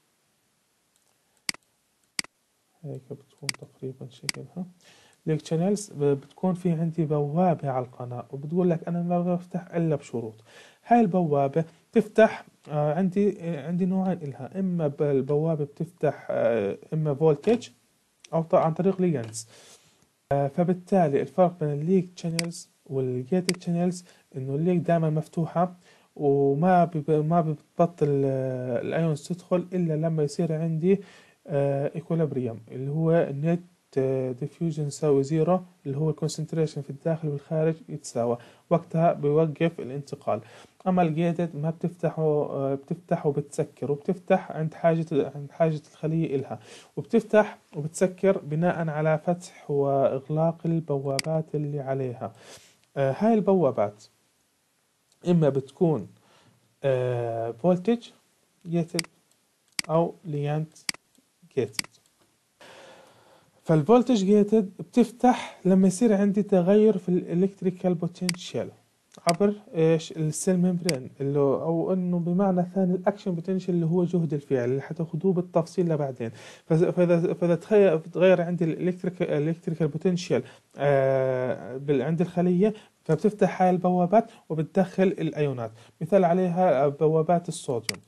هيك بتكون تقريبا شكلها. ليك تشانلز بتكون في عندي بوابة على القناة، وبتقول لك انا ما بفتح الا بشروط. هاي البوابة تفتح آه عندي آه عندي نوعين إلها، اما البوابة بتفتح آه اما فولتج او عن طريق ليجندز. فبالتالي الفرق بين الليك تشانلز والجيتد تشانلز انه الليك دائما مفتوحة، وما بب... ما بتبطل الايونز تدخل الا لما يصير عندي ايكولابريم اللي هو النت ديفيوجن يساوي زيرو، اللي هو الكونسنتريشن في الداخل والخارج يتساوى، وقتها بيوقف الانتقال. اما الجيتد ما بتفتحه، بتفتح وبتسكر، وبتفتح عند حاجة عند حاجة الخلية إلها، وبتفتح وبتسكر بناء على فتح وإغلاق البوابات اللي عليها. آه هاي البوابات إما بتكون آه فولتج جيتد أو ليانت جيتد. فالفولتج جيتد بتفتح لما يصير عندي تغير في الالكتريكال بوتنشال عبر ايش السيل ممبرين، اللي او انه بمعنى ثاني الاكشن بوتنشال اللي هو جهد الفعل اللي حتاخذوه بالتفصيل لبعدين. فاذا فاذا تغير عندي الالكتريكال الالكتريكال بوتنشال آه عند الخليه، فبتفتح هاي البوابات وبتدخل الايونات. مثال عليها بوابات الصوديوم.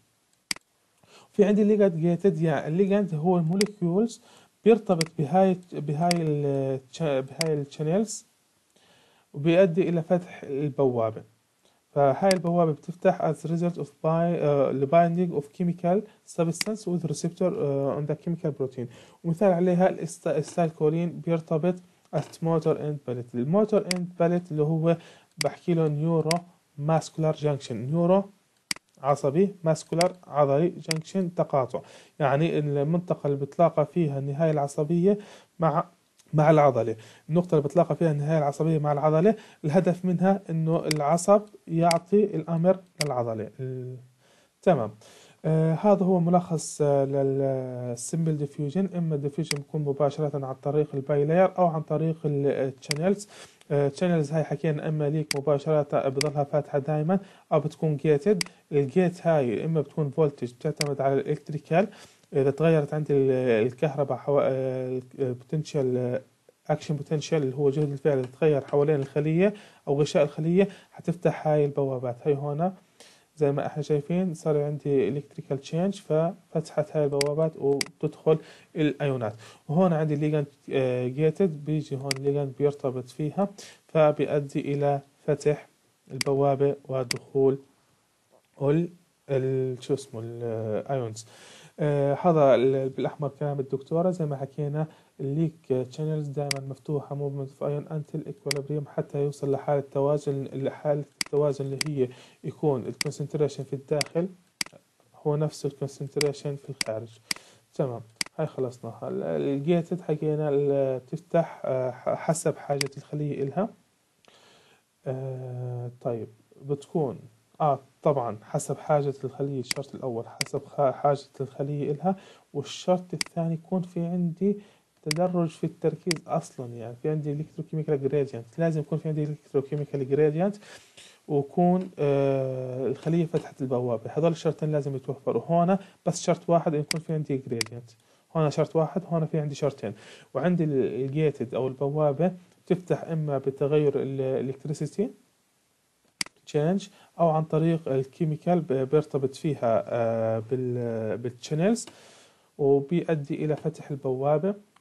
في عندي ليجند جيتد، يعني الليجند هو الموليكيولز بيرتبط بهاي بهاي ال بهاي الشانلز وبيؤدي إلى فتح البوابة. فهاي البوابة بتفتح as a result of by, uh, the binding of chemical substance with receptor uh, on the chemical protein. ومثال عليها الستايلكولين بيرتبط at motor end palate. الموتور end palate اللي هو بحكي له نيورو ماسكولار جانكشن، نيورو عصبي، ماسكولار عضلي، جانكشن تقاطع، يعني المنطقة اللي بتلاقى فيها النهاية العصبية مع مع العضلة. النقطة اللي بتلاقى فيها النهاية العصبية مع العضلة، الهدف منها انه العصب يعطي الامر للعضلة. تمام. آه هذا هو ملخص آه للسمبل ديفيوجن. اما الديفيوجن بيكون مباشرة عن طريق الباي لاير او عن طريق الشانلز. الشانلز هاي حكينا اما ليك مباشرة بضلها فاتحة دائما، او بتكون جيتد. الجيت هاي اما بتكون فولتج بتعتمد على الالكتريكال، اذا تغيرت عندي الكهرباء حو... البوتنشال اكشن بوتنشال اللي هو جهد الفعل اللي تغير حوالين الخلية او غشاء الخلية، حتفتح هاي البوابات. هاي هنا زي ما احنا شايفين صار عندي الكتريكال تشينج، ففتحت هاي البوابات وبتدخل الايونات. وهون عندي ليجند جيتد، بيجي هون ليجند بيرتبط فيها، فبيؤدي الى فتح البوابة ودخول ال شو اسمه الايونز. آه هذا بالاحمر كلام الدكتوره. زي ما حكينا الليك تشانلز دائما مفتوحه موفمنت اوف ايون انتل اكويليبريم، حتى يوصل لحاله توازن. لحاله التوازن اللي هي يكون الكونسنتريشن في الداخل هو نفس الكونسنتريشن في الخارج. تمام، هاي خلصناها. الجيتد حكينا تفتح آه حسب حاجه الخليه إلها. آه طيب بتكون اه طبعا حسب حاجة الخلية. الشرط الأول حسب حاجة الخلية إلها، والشرط الثاني يكون في عندي تدرج في التركيز أصلا، يعني في عندي الكتروكيميكال جريدينت، لازم يكون في عندي الكتروكيميكال جريدينت، ويكون آه الخلية فتحت البوابة. هذول الشرطين لازم يتوفروا. هنا بس شرط واحد يكون في عندي جريدينت، هنا شرط واحد، هنا في عندي شرطين. وعندي الجيتد أو البوابة تفتح إما بتغير الإلكتريسيتي تشينج او عن طريق الكيميكال بيرتبط فيها بالشانلز، وبيؤدي الى فتح البوابة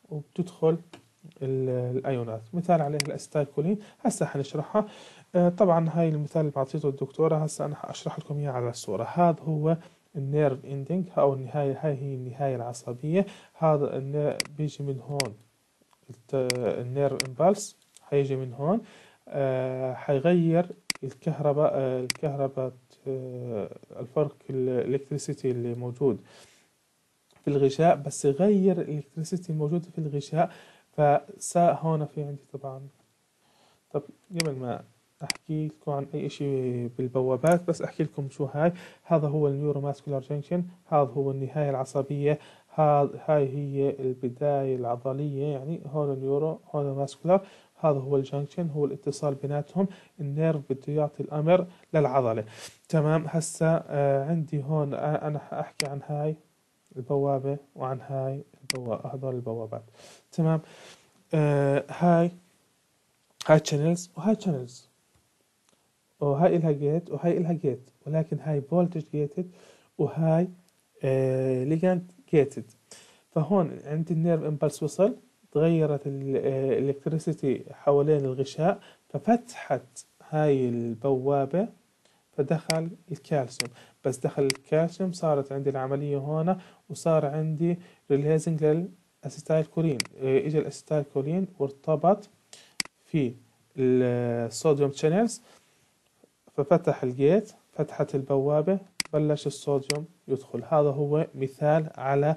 وبتدخل الايونات. مثال عليه الاسيتايلكولين، هسه حنشرحها. آه، طبعا هاي المثال اللي بعطيته الدكتورة، هسه انا حاشرح لكم اياه على الصورة. هذا هو النيرف اندنج او النهاية، هاي هي النهاية العصبية. هذا النير بيجي من هون، النيرف امبالس حيجي من هون، آه، حيغير الكهرباء، آه، الكهرباء، آه، الفرق الالكتريسيتي اللي موجود في الغشاء، بس يغير الالكتريسيتي الموجودة في الغشاء. فسا هون في عندي طبعا. طب قبل ما احكي لكم عن اي شيء بالبوابات، بس احكي لكم شو هاي. هذا هو النيوروماسكولار جنكشن، هذا هو النهاية العصبية، هذا هاي هي البداية العضلية، يعني هون النيورو هون ماسكولار. هذا هو الجنكشن، هو الاتصال بيناتهم. النيرف بده يعطي الامر للعضلة. تمام. هسا آه عندي هون، آه انا حاحكي عن هاي البوابة وعن هاي البوابة، هذول البوابات. تمام. آه هاي هاي channels وهاي channels، وهاي إلها جيت وهاي إلها جيت، ولكن هاي فولتج جيتد وهاي آه ليجاند جيتد. فهون عند النيرف امبلس وصل، تغيرت الالكتريسيتي حوالين الغشاء، ففتحت هاي البوابة، فدخل الكالسيوم. بس دخل الكالسيوم صارت عندي العملية هون، وصار عندي ريليزنج للأسيتايل كولين. اه اجى الأسيتايل كولين وارتبط في الصوديوم شانلز، ففتح الجيت، فتحت البوابة، بلش الصوديوم يدخل. هذا هو مثال على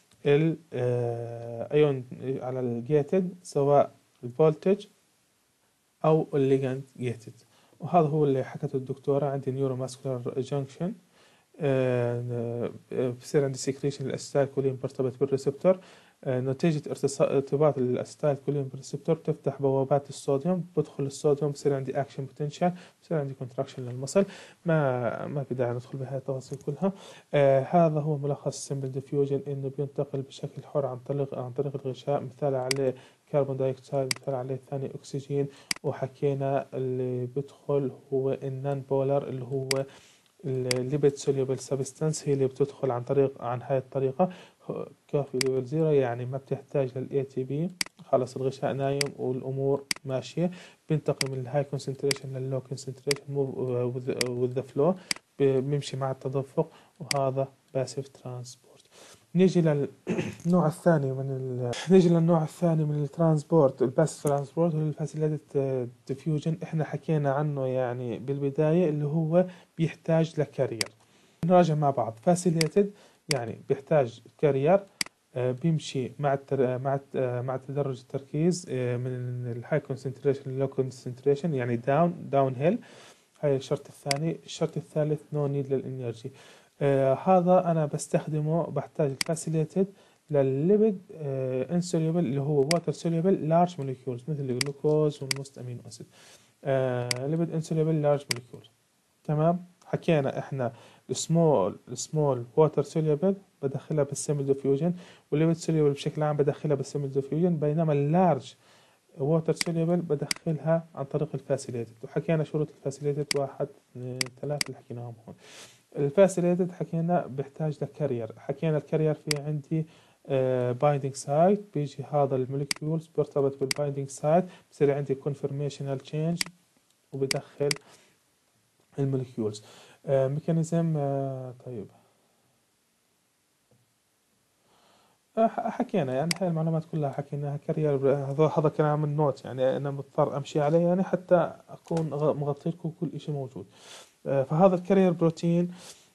الايون، على الجيتد، سواء الفولتج او الليجاند جيتد. وهذا هو اللي حكته الدكتورة. عندي نيورو ماسكولار جانكشن، بصير عندي سكريشن للاسيتايل كولين مرتبط بالريسبتور. آه، نتيجة ارتباط الاسيتايل كولين بالريسبتور تفتح بوابات الصوديوم، بدخل الصوديوم، بصير عندي اكشن بوتنشال، بصير عندي كونتراكشن للمصل. ما ما في داعي ندخل بهاي التفاصيل كلها. آه هذا هو ملخص السمبل ديفيوجن، انه بينتقل بشكل حر عن طريق عن طريق الغشاء. مثال عليه كربون دايوكسيد، مثال عليه ثاني اكسجين. وحكينا اللي بيدخل هو النان بولر، اللي هو الليبيد سوليبل سبستانس، هي اللي بتدخل عن طريق عن هاي الطريقة. كافي ليفل زيرو، يعني ما بتحتاج للاي تي بي، خلص الغشاء نايم والامور ماشية. بينتقل من الهاي كونسنتريشن لللو كونسنتريشن with the flow، بيمشي مع التدفق. وهذا باسيف ترانسبورت. نيجي للنوع الثاني من ال... نيجي للنوع الثاني من الترانسبورت، الباس ترانسبورت، هو الفاسيليتد ديفيوجن. احنا حكينا عنه يعني بالبداية، اللي هو بيحتاج لكارير. نراجع مع بعض. فاسيليتد يعني بيحتاج كارير، آه، بيمشي مع التر... مع الت... آه، مع تدرج التركيز، آه، من الهاي كونسنتريشن للو كونسنتريشن، يعني داون داون هيل. هاي الشرط الثاني. الشرط الثالث نو نيد للانرجي. آه هذا انا بستخدمه، بحتاج الفاسيليتد للليبيد آه انسوليبل، اللي هو واتر سوليبل لارج موليكيولز، مثل الجلوكوز والموست امينو اسيد. آه ليبيد انسوليبل لارج موليكيولز. تمام. حكينا احنا السمول السمول واتر سوليبل بدخلها بالسيمل ديفيوجن، والليبيد سوليبل بشكل عام بدخلها بالسيمل ديفيوجن، بينما اللارج ووتر سوليبل بدخلها عن طريق الفاسيليتد. وحكينا شروط الفاسيليتد، واحد اثنين ثلاثة اللي حكيناهم هون. الفاسيليتد حكينا بيحتاج لكارير. حكينا الكارير في عندي بايندينج سايت، بيجي هذا الموليكيولز بيرتبط بالبايندينج سايت، بصير عندي كونفرميشنال تشينج وبدخل الموليكيولز. ميكانيزم. طيب حكينا يعني هاي المعلومات كلها حكيناها. كارير هذا هذا كلام النوت، يعني انا مضطر امشي عليه يعني حتى اكون مغطي لكم كل شيء موجود. فهذا الكارير بروتين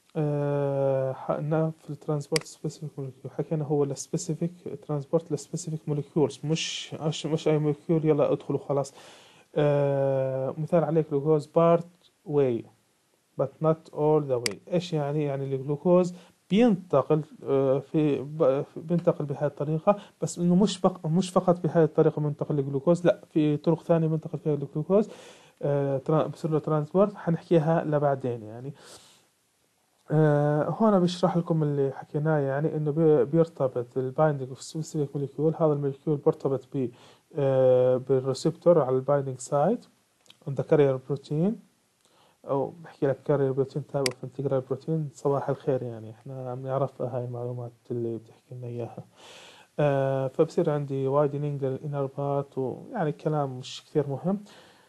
حقنا في الترانسبورت سبيسيفيك مولكيول. حكينا هو السبيسيفيك ترانسبورت لسبيسيفيك مولكيولز، مش مش مش اي مولكيول يلا ادخلوا خلاص. آه مثال عليه جلوكوز بارت واي but not all the way. ايش يعني؟ يعني الجلوكوز بينتقل آه في بينتقل بهذه الطريقة، بس انه مش فق مش فقط بهذه الطريقة بينتقل الجلوكوز، لا، في طرق ثانية بينتقل فيها الجلوكوز. آه بصير له ترانسبورت، حنحكيها لبعدين يعني. آه هون بشرح لكم اللي حكيناه، يعني انه بي بيرتبط البايندينج اوف سبيسيفيك موليكيول. هذا الموليكيول بيرتبط ب آه بالريسبتور على البايندينج سايت on the carrier protein، او بحكي لك carrier protein type of integral protein. صباح الخير، يعني احنا عم نعرف هاي المعلومات اللي بتحكي لنا اياها. آه فبصير عندي وايدنينج للإنر بارت، ويعني كلام مش كثير مهم.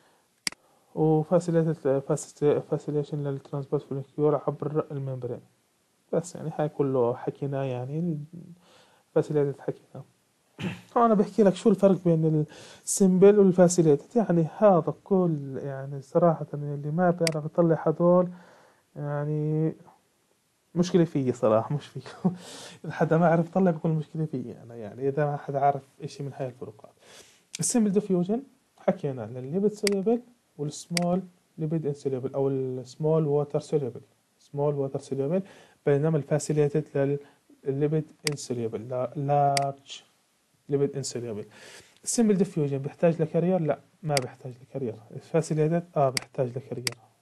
وفاسيليشن للترانسبورت مولكيول عبر الممبرين. بس يعني هاي كله حكيناه، يعني الفاسيليتد حكيناه. أنا بحكي لك شو الفرق بين السيمبل والفاسيليتد. يعني هذا كل، يعني صراحة اللي ما بيعرف يطلع هذول يعني مشكلة فيي صراحة، مش فيكم. حدا ما عرف يطلع بكون المشكلة فيي أنا، يعني إذا ما حدا عارف إشي من هاي الفروقات. السيمبل ديفيوجن حكينا للليبيد سوليبل والسمول ليبيد انسوليبل، أو السمول ووتر سوليبل، سمول ووتر سوليبل. بينما الفاسيليتد للليبيد انسوليبل، لارج ليبيد انسوليبل. السيمبل ديفيوجن بيحتاج لكارير؟ لا، ما بيحتاج لكارير. الفاسيليتد اه بيحتاج لكارير.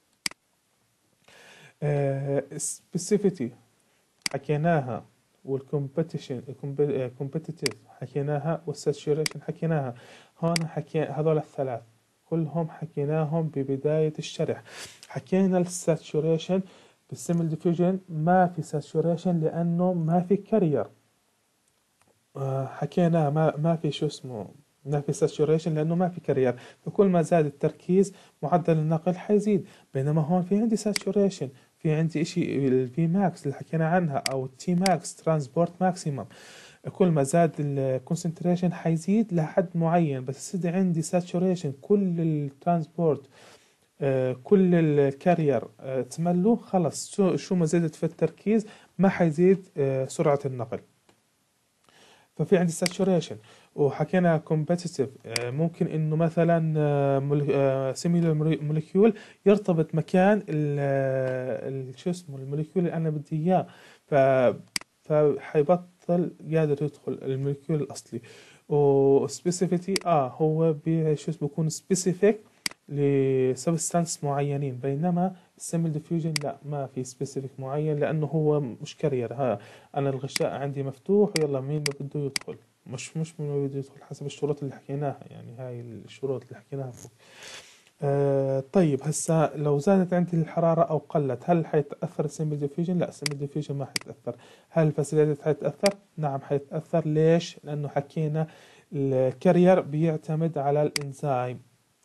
سبيسيفيتي حكيناها، والكومبيتيشن كومبيتيتيف حكيناها، والساتوريشن حكيناها. هون حكي هذول الثلاث كلهم حكيناهم ببداية الشرح. حكينا الساتوريشن بالسيمبل ديفيوجن ما في ساتوريشن لأنه ما في كارير. آه، حكينا ما ما في شو اسمه ما في ساتوريشن لأنه ما في كارير. فكل ما زاد التركيز معدل النقل حيزيد. بينما هون في عندي ساتوريشن، في عندي اشي الفي ماكس اللي حكينا عنها، او التي ماكس ترانسبورت ماكسيمم. كل ما زاد الكونسنتريشن حيزيد لحد معين، بس يصير عندي ساتوريشن كل الترانسبورت، آه، كل الكارير آه، تملوا خلص. شو شو ما زادت في التركيز ما حيزيد آه، سرعة النقل. ففي عندي ساتوريشن. وحكينا كومبetitive، ممكن انه مثلا سيميلر موليكيول يرتبط مكان ال شو اسمه الموليكيول اللي انا بدي اياه، ف فحيبطل قادر يدخل الموليكيول الاصلي. وسبيسيفيتي اه هو بي شو اسمه بيكون سبيسيفيك لسبستانس معينين. بينما السيمبل ديفيوجن لا، ما في سبيسيفيك معين لانه هو مش كارير. ها انا الغشاء عندي مفتوح ويلا مين ما بده يدخل، مش مش مين ما بده يدخل، حسب الشروط اللي حكيناها. يعني هاي الشروط اللي حكيناها فوق. آه طيب هسا لو زادت عندي الحرارة أو قلت، هل حيتأثر السيمبل ديفيوجن؟ لا، السيمبل ديفيوجن ما حيتأثر. هل الفاسيليتد حيتأثر؟ نعم حيتأثر. ليش؟ لأنه حكينا الكارير بيعتمد على الإنزيم.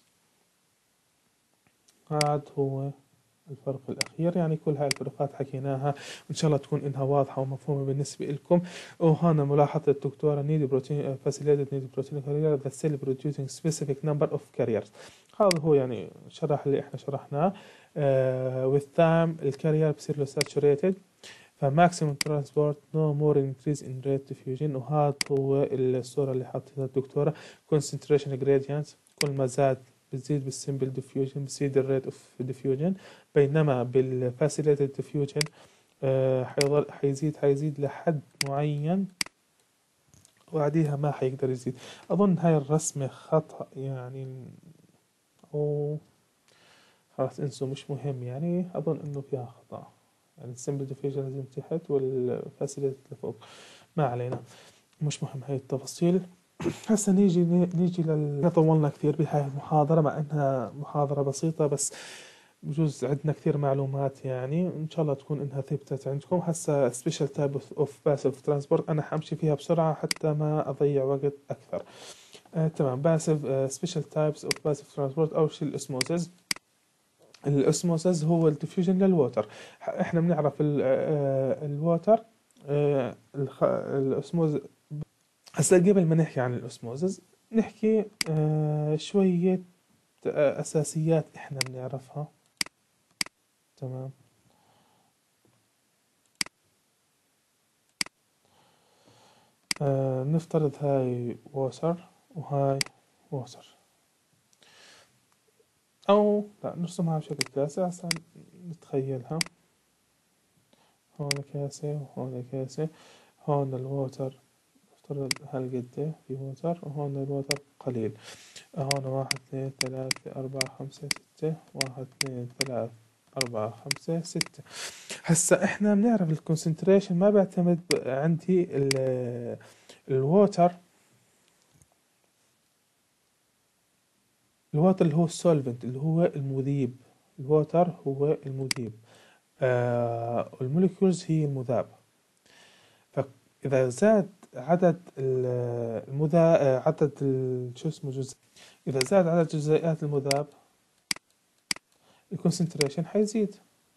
هذا هو الفرق الأخير. يعني كل هاي الفروقات حكيناها، وإن شاء الله تكون إنها واضحة ومفهومة بالنسبة لكم. وهنا ملاحظة الدكتورة need protein facilitated need protein carrier the cell producing specific number of carriers. هذا هو يعني شرح اللي إحنا شرحناه. uh, with time الكارير بصير له saturated، فماكسيموم ترانسبورت نو مور انكريز ان ريت ديفيوجن. وهذا هو الصورة اللي حطيتها الدكتورة. concentration gradient كل ما زاد بتزيد بالسمبل ديفيوجن بتزيد الريت اوف ديفيوجن. بينما بالفاسيليتد ديفيوجن آه حيظل حيزيد حيزيد لحد معين، وبعديها ما حيقدر يزيد. اظن هاي الرسمة خطأ يعني، او خلاص انسوا مش مهم. يعني اظن انه فيها خطأ، يعني السمبل ديفيوجن لازم تحت والفاسيليتد لفوق. ما علينا، مش مهم هاي التفاصيل. هسه نيجي نيجي لل طولنا كثير بهاي المحاضرة مع انها محاضرة بسيطة، بس بجوز عندنا كثير معلومات. يعني ان شاء الله تكون انها ثبتت عندكم. هسه سبيشال تايب اوف باسيف ترانسبورت انا حمشي فيها بسرعة حتى ما اضيع وقت اكثر. آه تمام. باسيف سبيشال تايبس اوف باسيف ترانسبورت. اول شيء الاسموزز. الاسموزز هو الديفيوجن للووتر. احنا بنعرف الووتر الاسموز. هسا قبل ما نحكي عن الاسموزز نحكي آه شوية آه اساسيات احنا بنعرفها. تمام. آه نفترض هاي ووتر وهاي ووتر، او لا نرسمها بشكل كاسة عشان نتخيلها. هون كاسة وهون كاسة. هون الووتر نفترض هالقد في ووتر، وهون الووتر قليل. هون واحد اثنين ثلاثة أربعة خمسة ستة، واحد اثنين ثلاثة أربعة خمسة ستة. هسا احنا بنعرف الكونسنتريشن ما بيعتمد عندي الووتر. الووتر اللي هو السولفنت، اللي هو المذيب. الووتر هو المذيب، آه والموليكيولز هي المذاب. فإذا زاد عدد المذاب عدد شو اسمه جزء إذا زاد عدد جزيئات المذاب الكونسنتريشن حيزيد،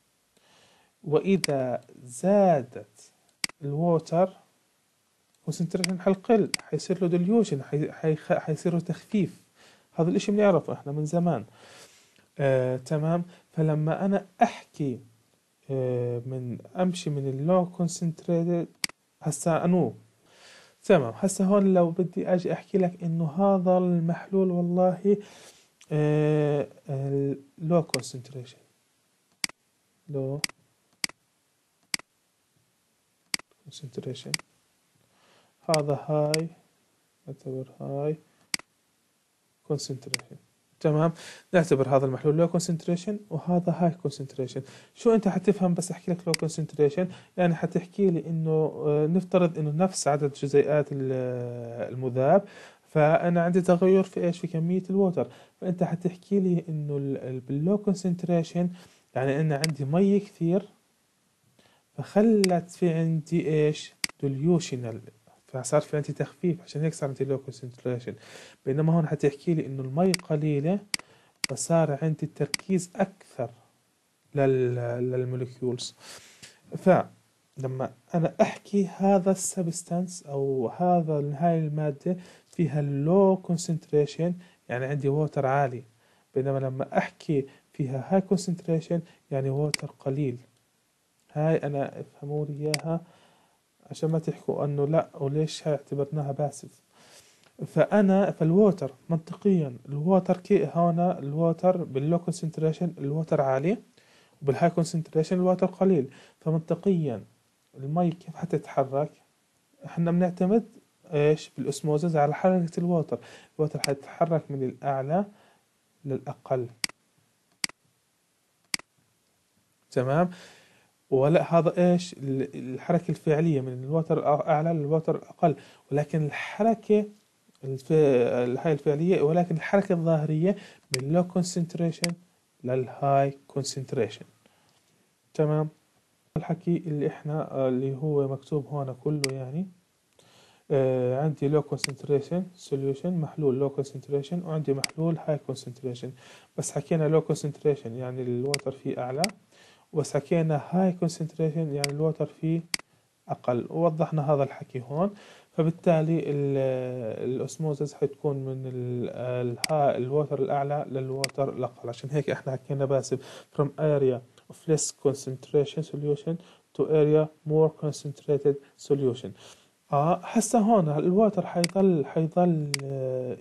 وإذا زادت الووتر كونسنتريشن حيقل، حيصير له ديليوشن، حيصير له تخفيف. هذا الاشي بنعرفه احنا من زمان. آه، تمام. فلما انا احكي آه من امشي من اللو كونسنتريتد هسا انو تمام. هسا هون لو بدي اجي احكي لك انه هذا المحلول والله آه لو كونسنتريشن، لو كونسنتريشن، هذا هاي نعتبر هاي كونسنتريشن. تمام. نعتبر هذا المحلول لو كونسنتريشن وهذا هاي كونسنتريشن. شو انت حتفهم بس احكي لك لو كونسنتريشن؟ يعني حتحكي لي انه نفترض انه نفس عدد جزيئات المذاب، فانا عندي تغير في ايش؟ في كمية الوتر. فانت حتحكي لي انه باللو كونسنتريشن يعني انا عندي مي كثير فخلت في عندي ايش؟ ديليوشنال، فصار في عندي تخفيف، عشان هيك صار عندي لو كونسنتريشن. بينما هون حتحكي لي انه المي قليلة فصار عندي تركيز اكثر لل للموليكيولز. فلما انا احكي هذا السبستانس او هذا هاي المادة فيها لو كونسنتريشن يعني عندي ووتر عالي، بينما لما احكي فيها هاي كونسنتريشن يعني ووتر قليل. هاي انا افهموا لي اياها عشان ما تحكوا انه لا وليش هاي اعتبرناها باسف. فانا فالووتر منطقيا الووتر كي هنا الووتر باللو كونسنتريشن الووتر عالي وبالهاي كونسنتريشن الووتر قليل. فمنطقيا المي كيف حتتحرك؟ احنا بنعتمد ايش بالاسموزز على حركة الووتر. الووتر حتتحرك من الاعلى للاقل. تمام. ولا هذا ايش الحركة الفعلية من الوتر اعلى للوتر اقل، ولكن الحركة الف... هاي الفعلية، ولكن الحركة الظاهرية من لو كونسنتريشن للهاي كونسنتريشن. تمام. الحكي اللي احنا اللي هو مكتوب هنا كله يعني آه عندي لو كونسنتريشن سوليوشن محلول لو كونسنتريشن، وعندي محلول هاي كونسنتريشن. بس حكينا لو كونسنتريشن يعني الوتر فيه اعلى، بس حكينا هاي كونسنتريشن يعني الوتر فيه أقل، ووضحنا هذا الحكي هون. فبالتالي الأسموزز حتكون من الوتر الأعلى للوتر الأقل. عشان هيك احنا حكينا باسف from area of less concentration solution to area more concentrated solution. اه هسا هون الوتر حيظل حيظل آه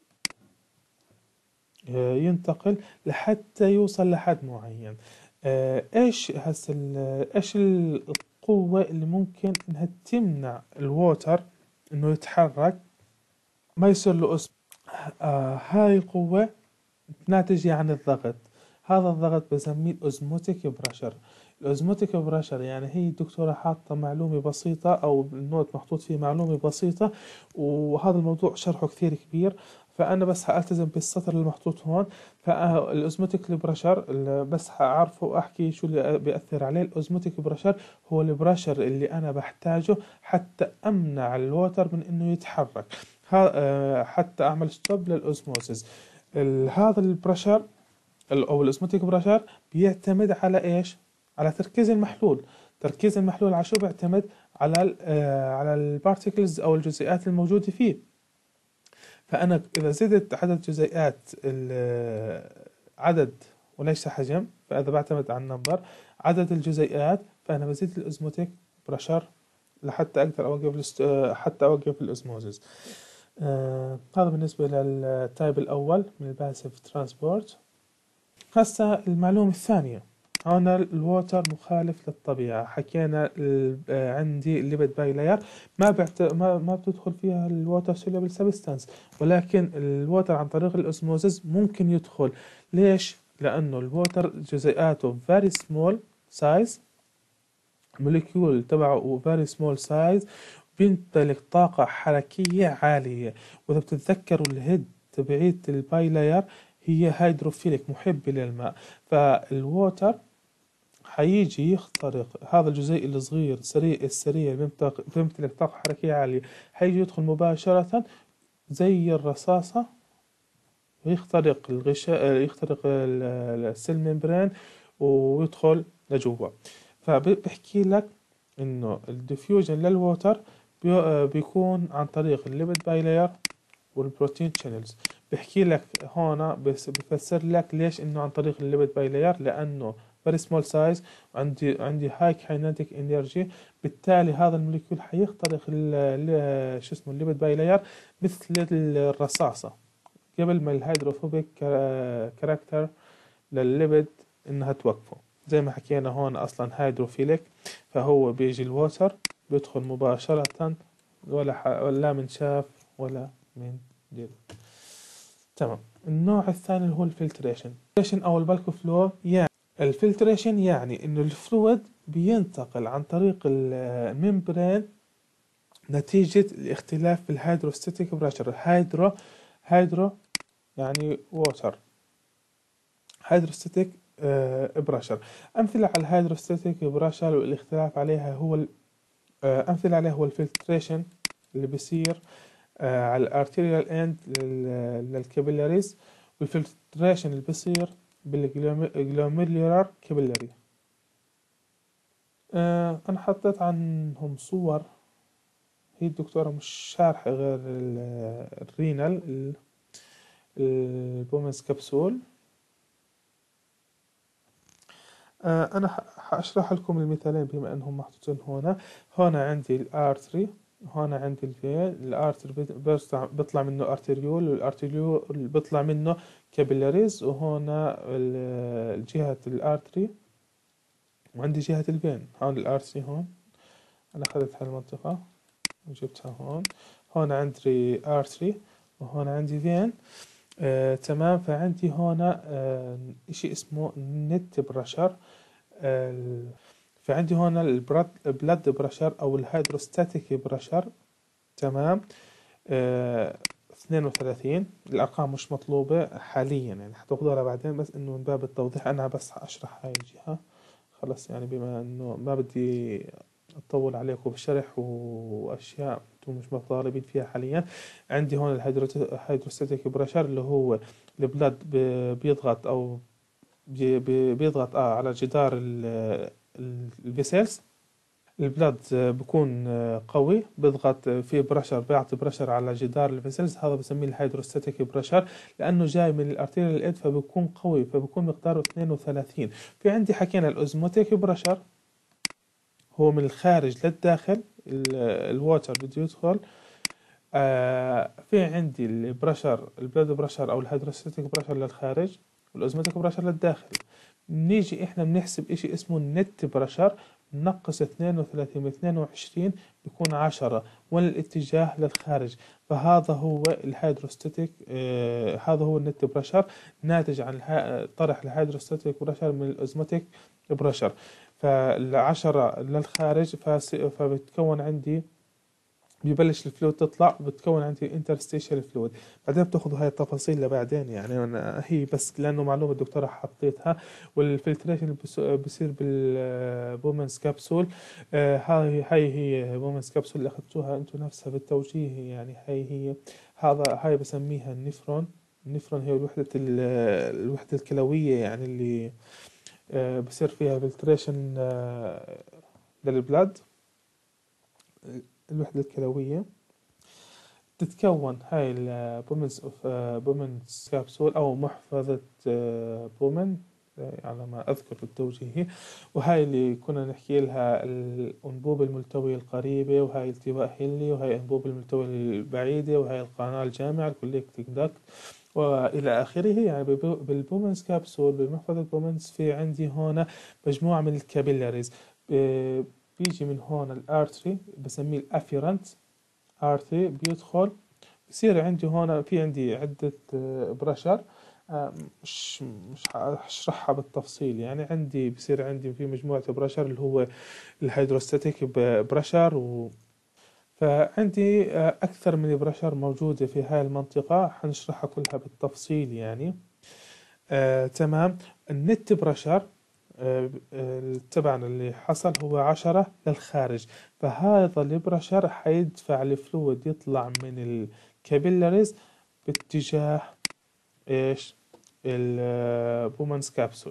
ينتقل لحتى يوصل لحد معين. آه ايش هسه ايش القوة اللي ممكن انها تمنع الووتر انه يتحرك ما يصير له اسم؟ آه هاي القوة ناتجة عن الضغط. هذا الضغط بسميه الأوزموتيك براشر. الأوزموتيك براشر يعني هي الدكتورة حاطة معلومة بسيطة أو النوت محطوط فيه معلومة بسيطة، وهذا الموضوع شرحه كثير كبير، فأنا بس حالتزم بالسطر المحطوط هون. فالأوزموتيك براشر بس حعرفه وأحكي شو اللي بيأثر عليه. الأوزموتيك براشر هو البراشر اللي أنا بحتاجه حتى أمنع الوتر من إنه يتحرك، حتى أعمل ستوب للأوزموسيس. هذا البراشر او الاسموتيك براشر بيعتمد على ايش؟ على تركيز المحلول. تركيز المحلول على شو بيعتمد؟ على آه على البارتيكلز او الجزيئات الموجوده فيه. فانا اذا زدت عدد جزيئات عدد وليس حجم، فاذا بعتمد على النمبر عدد الجزيئات، فانا بزيد الاسموتيك براشر لحتى اقدر اوقف حتى اوقف الاسموزز. آه هذا بالنسبه للتايب الاول من الباسيف ترانسبورت. هسه المعلومة الثانية، هنا الووتر مخالف للطبيعة. حكينا عندي الليبيد باي لاير ما بعت... ما ما بتدخل فيها الووتر سوليبل سبستانس، ولكن الووتر عن طريق الاسموزز ممكن يدخل. ليش؟ لأنه الووتر جزيئاته very small size، موليكيول تبعه very small size، بيمتلك طاقة حركية عالية. وإذا بتتذكروا الهيد تبعيت الباي لاير هي هيدروفيليك محبة للماء، فالووتر حيجي يخترق هذا الجزيء الصغير السريع السريع بيمتلك طاقة حركية عالية، حيجي يدخل مباشرة زي الرصاصة ويخترق الغشاء، يخترق السيل ممبرين ويدخل لجوا. فبحكي لك انه الديفيوجن للووتر بيكون عن طريق الليبيد باي لاير والبروتين شانلز. بحكي لك هون بس بفسر لك ليش انه عن طريق الليبيد باي لاير، لانه very small size وعندي عندي high kinetic energy، بالتالي هذا الموليكيول حيخترق ال شو اسمه الليبيد باي لاير مثل الرصاصة قبل ما الهيدروفوبيك كاركتر للليبيد انها توقفه. زي ما حكينا هون اصلا هيدروفيليك، فهو بيجي الووتر بيدخل مباشرة ولا ولا من شاف ولا من دير. تمام. النوع الثاني اللي هو الفلتريشن او البالك فلو. يعني الفلتريشن يعني انه الفلويد بينتقل عن طريق الممبرين نتيجة الاختلاف في الهيدروستاتيك بريشر. هيدرو هيدرو يعني ووتر، هيدروستاتيك بريشر. امثلة على الهيدروستاتيك بريشر والاختلاف عليها هو امثلة عليها هو الفلتريشن اللي بيصير على الارتيريال اند للكابيلاريز، والفلتريشن اللي بيصير بالجلوميرولار كابيلاري. انا حطيت عنهم صور، هي الدكتورة مش شارحة غير الرينال البومنز كبسول. انا حاشرح لكم المثالين بما انهم محطوطين هنا. هنا عندي الارتري، هنا عندي الفين. الارتري بيطلع منه ارتريول، والارتريول بيطلع منه كابيلاريز، وهنا الجهة الارتري وعندي جهة الفين. هون الارتري، هون انا اخذت هالمنطقة وجبتها هون. هون عندي ارتري وهون عندي فين. آه، تمام. فعندي هنا آه، اشي اسمه نت برشر. آه، فعندي هنا البلد برشر او الهيدروستاتيك برشر. تمام. آه، اثنين وثلاثين. الارقام مش مطلوبة حاليا، يعني حتاخذوها بعدين، بس انه من باب التوضيح انا بس اشرح هاي الجهة خلص، يعني بما انه ما بدي اطول عليكم بالشرح واشياء انتم مش مطالبين فيها حاليا. عندي هون الهيدروستاتيك بريشر اللي هو البلد بيضغط او بيضغط اه على جدار الفيسلز. البلد بيكون قوي، بيضغط في برشر، بيعطي برشر على جدار الفيسلز. هذا بسميه الهيدروستاتيك برشر لانه جاي من الارتيريال ايد، فبيكون قوي، فبيكون مقداره اثنين وثلاثين. في عندي حكينا الاوزموتيك برشر هو من الخارج للداخل، الووتر بده يدخل. آه في عندي البرشر البلاد برشر او الهيدروستاتيك برشر للخارج، والاوزموتيك برشر للداخل. نيجي احنا بنحسب اشي اسمه النت برشر، نقص اثنين وثلاثين من اثنين وعشرين بيكون عشرة، والاتجاه للخارج. فهذا هو الهيدروستاتيك، آه هذا هو النت برشر ناتج عن طرح الهيدروستاتيك برشر من الاوزموتيك برشر. فالعشرة للخارج، فبتكون عندي بيبلش الفلويد تطلع، بتكون عندي انترستيشال فلويد. بعدين بتاخذوا هاي التفاصيل لبعدين، يعني أنا هي بس لانه معلومه الدكتوره حطيتها. والفلتريشن بصير بالبومنز كبسول. آه هاي هاي هي بومنز كبسول اللي اخذتوها انتم نفسها بالتوجيه، يعني هاي هي هذا هاي بسميها النفرون. النفرون هي الوحده الوحده الكلويه، يعني اللي آه بصير فيها فلتريشن آه للبلاد. الوحدة الكلوية تتكون هاي البومنز اوف بومنز كابسول او محفظة بومن على ما اذكر في التوجيهي. وهاي اللي كنا نحكي لها الانبوب الملتوية القريبة، وهاي التواء هيلي، وهاي الانبوب الملتوية البعيدة، وهاي القناة الجامعة الكوليكتيك داكت والى اخره. يعني بالبومنز كابسول بمحفظة بومنز في عندي هنا مجموعة من الكابيلاريز. بيجي من هون الارتري بسميه الافيرنت ارتري، بيدخل بصير عندي هون في عندي عدة برشر، مش مش هشرحها بالتفصيل. يعني عندي بصير عندي في مجموعة برشر اللي هو الهيدروستاتيك برشر، و فعندي أكثر من برشر موجودة في هاي المنطقة، حنشرحها كلها بالتفصيل يعني. آه، تمام. النت برشر آه، آه، تبعنا اللي حصل هو عشرة للخارج، فهذا البرشر حيدفع الفلويد يطلع من الكابيلاريز باتجاه ايش البومانز كابسول،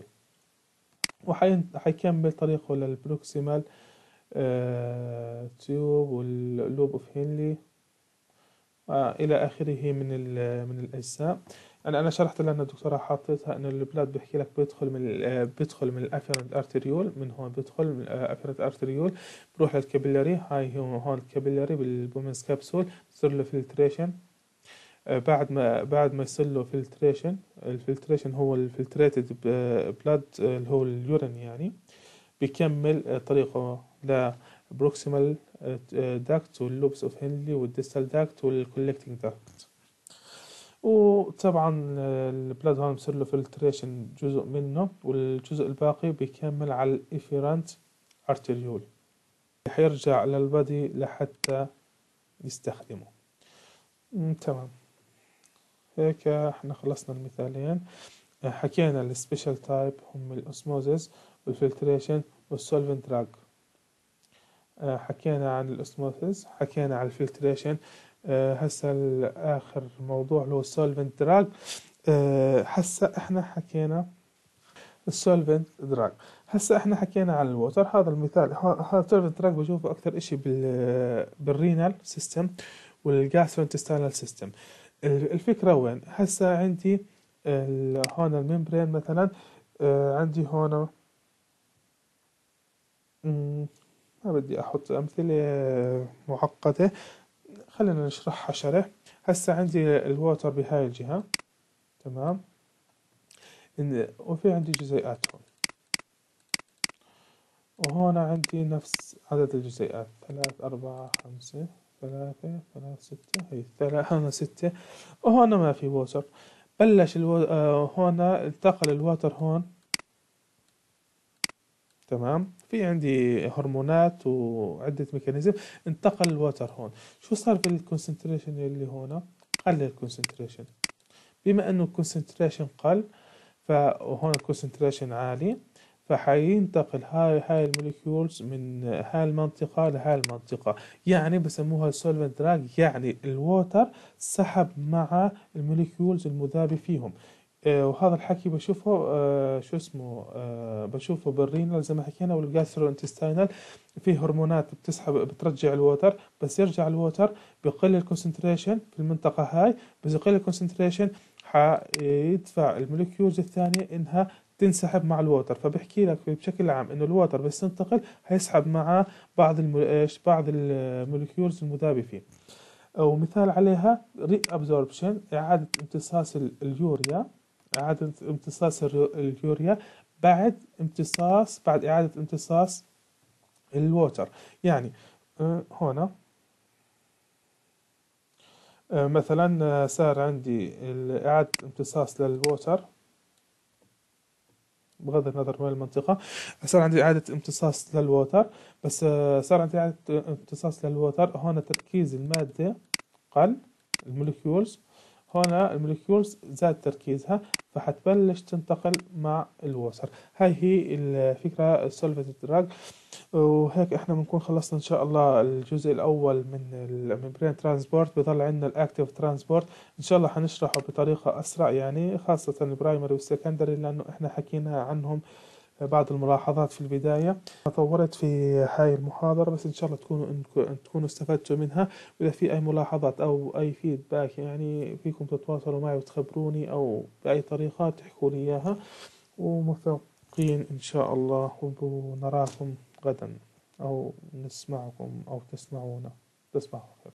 وحيكمل طريقه للبروكسيمال آه، تيوب واللوب اوف هنلي آه إلى آخره من من الأجزاء. أنا أنا شرحت لأن الدكتورة حاطتها إنه البلاد بيحكي لك بيدخل من ال بيدخل من الأفيرنت أرتريول، من هون بيدخل من الأفيرنت أرتريول بروح للكابيلاري، هاي هون هون الكابيلاري بالبومنس كابسول بصير له فلتريشن. آه بعد ما بعد ما يصير له فلتريشن، الفلتريشن هو الفلتريتد بلاد اللي هو اليورين يعني، بيكمل طريقه ل بروكسيمال داكت واللوبس اوف هنلي والديستال داكت والكولكتنج داكت. وطبعا البلاد هون بصير له فلتريشن جزء منه، والجزء الباقي بيكمل على الافيرانت ارتريول، حيرجع للبادي لحتى يستخدمه. تمام، هيك احنا خلصنا المثالين. حكينا السبيشال تايب هم الاسموزيس والفلتريشن والسولفنت دراج. حكينا عن الاسموثيس، حكينا عن الفلتريشن. أه هسا اخر موضوع اللي هو السولفنت دراج. أه هسا احنا حكينا السولفنت دراج، هسا احنا حكينا عن الووتر. هذا المثال، هذا السولفنت دراج بشوفه اكثر اشي بال بالرينال سيستم والجاستروانتستينال سيستم. الفكرة وين؟ هسا عندي هون الممبرين مثلا، أه عندي هون ما بدي أحط أمثلة معقدة، خلينا نشرحها شرح. هسا عندي الووتر بهاي الجهة، تمام، إن وفي عندي جزيئات هون، وهون عندي نفس عدد الجزيئات، ثلاث أربعة خمسة ثلاثة ثلاث ستة، هي ثلاثة هون ستة، وهون ما في ووتر. بلش الو... آه هون انتقل الووتر هون، تمام، في عندي هرمونات وعدة ميكانيزم، انتقل الوتر هون. شو صار في الكونسنتريشن اللي هون؟ قل الكونسنتريشن. بما انه الكونسنتريشن قل، فهون الكونسنتريشن عالي، فحينتقل هاي هاي الموليكيولز من هاي المنطقة لهاي المنطقة، يعني بسموها السولفنت دراج، يعني الووتر سحب مع الموليكيولز المذابة فيهم. آه وهذا الحكي بشوفه آه شو اسمه آه بشوفه بالرينال زي ما حكينا والجاسترو انتستينال، في هرمونات بتسحب بترجع الووتر، بس يرجع الووتر بقل الكونسنتريشن في المنطقة هاي، بس يقل الكونسنتريشن حيدفع الموليكيولز الثانية انها تنسحب مع الووتر. فبحكي لك بشكل عام انه الووتر بس ينتقل هيسحب معه بعض ايش بعض الموليكيولز المذابة فيه. ومثال عليها ري ابزوربشن، اعادة امتصاص اليوريا، إعادة امتصاص اليوريا بعد امتصاص بعد إعادة امتصاص الووتر. يعني هنا مثلا صار عندي إعادة امتصاص للووتر بغض النظر من المنطقة، صار عندي إعادة امتصاص للووتر، بس صار عندي إعادة امتصاص للووتر، هنا تركيز المادة قل، الموليكيولز هنا الموليكيولز زاد تركيزها، فحتبلش تنتقل مع الووتر. هاي هي الفكرة السولفنت دراج. وهيك احنا بنكون خلصنا ان شاء الله الجزء الاول من الممبرين ترانسبورت. بضل عندنا الاكتيف ترانسبورت، ان شاء الله حنشرحه بطريقة اسرع، يعني خاصة البرايمري والسكندري لانه احنا حكينا عنهم بعض الملاحظات في البداية. طورت في هاي المحاضرة، بس إن شاء الله تكونوا إنكم تكونوا استفدتوا منها. وإذا في أي ملاحظات أو أي فيدباك يعني فيكم تتواصلوا معي وتخبروني، أو بأي طريقة تحكوا لي إياها. وموفقين إن شاء الله، ونراكم غدا، أو نسمعكم أو تسمعونا. تصبحوا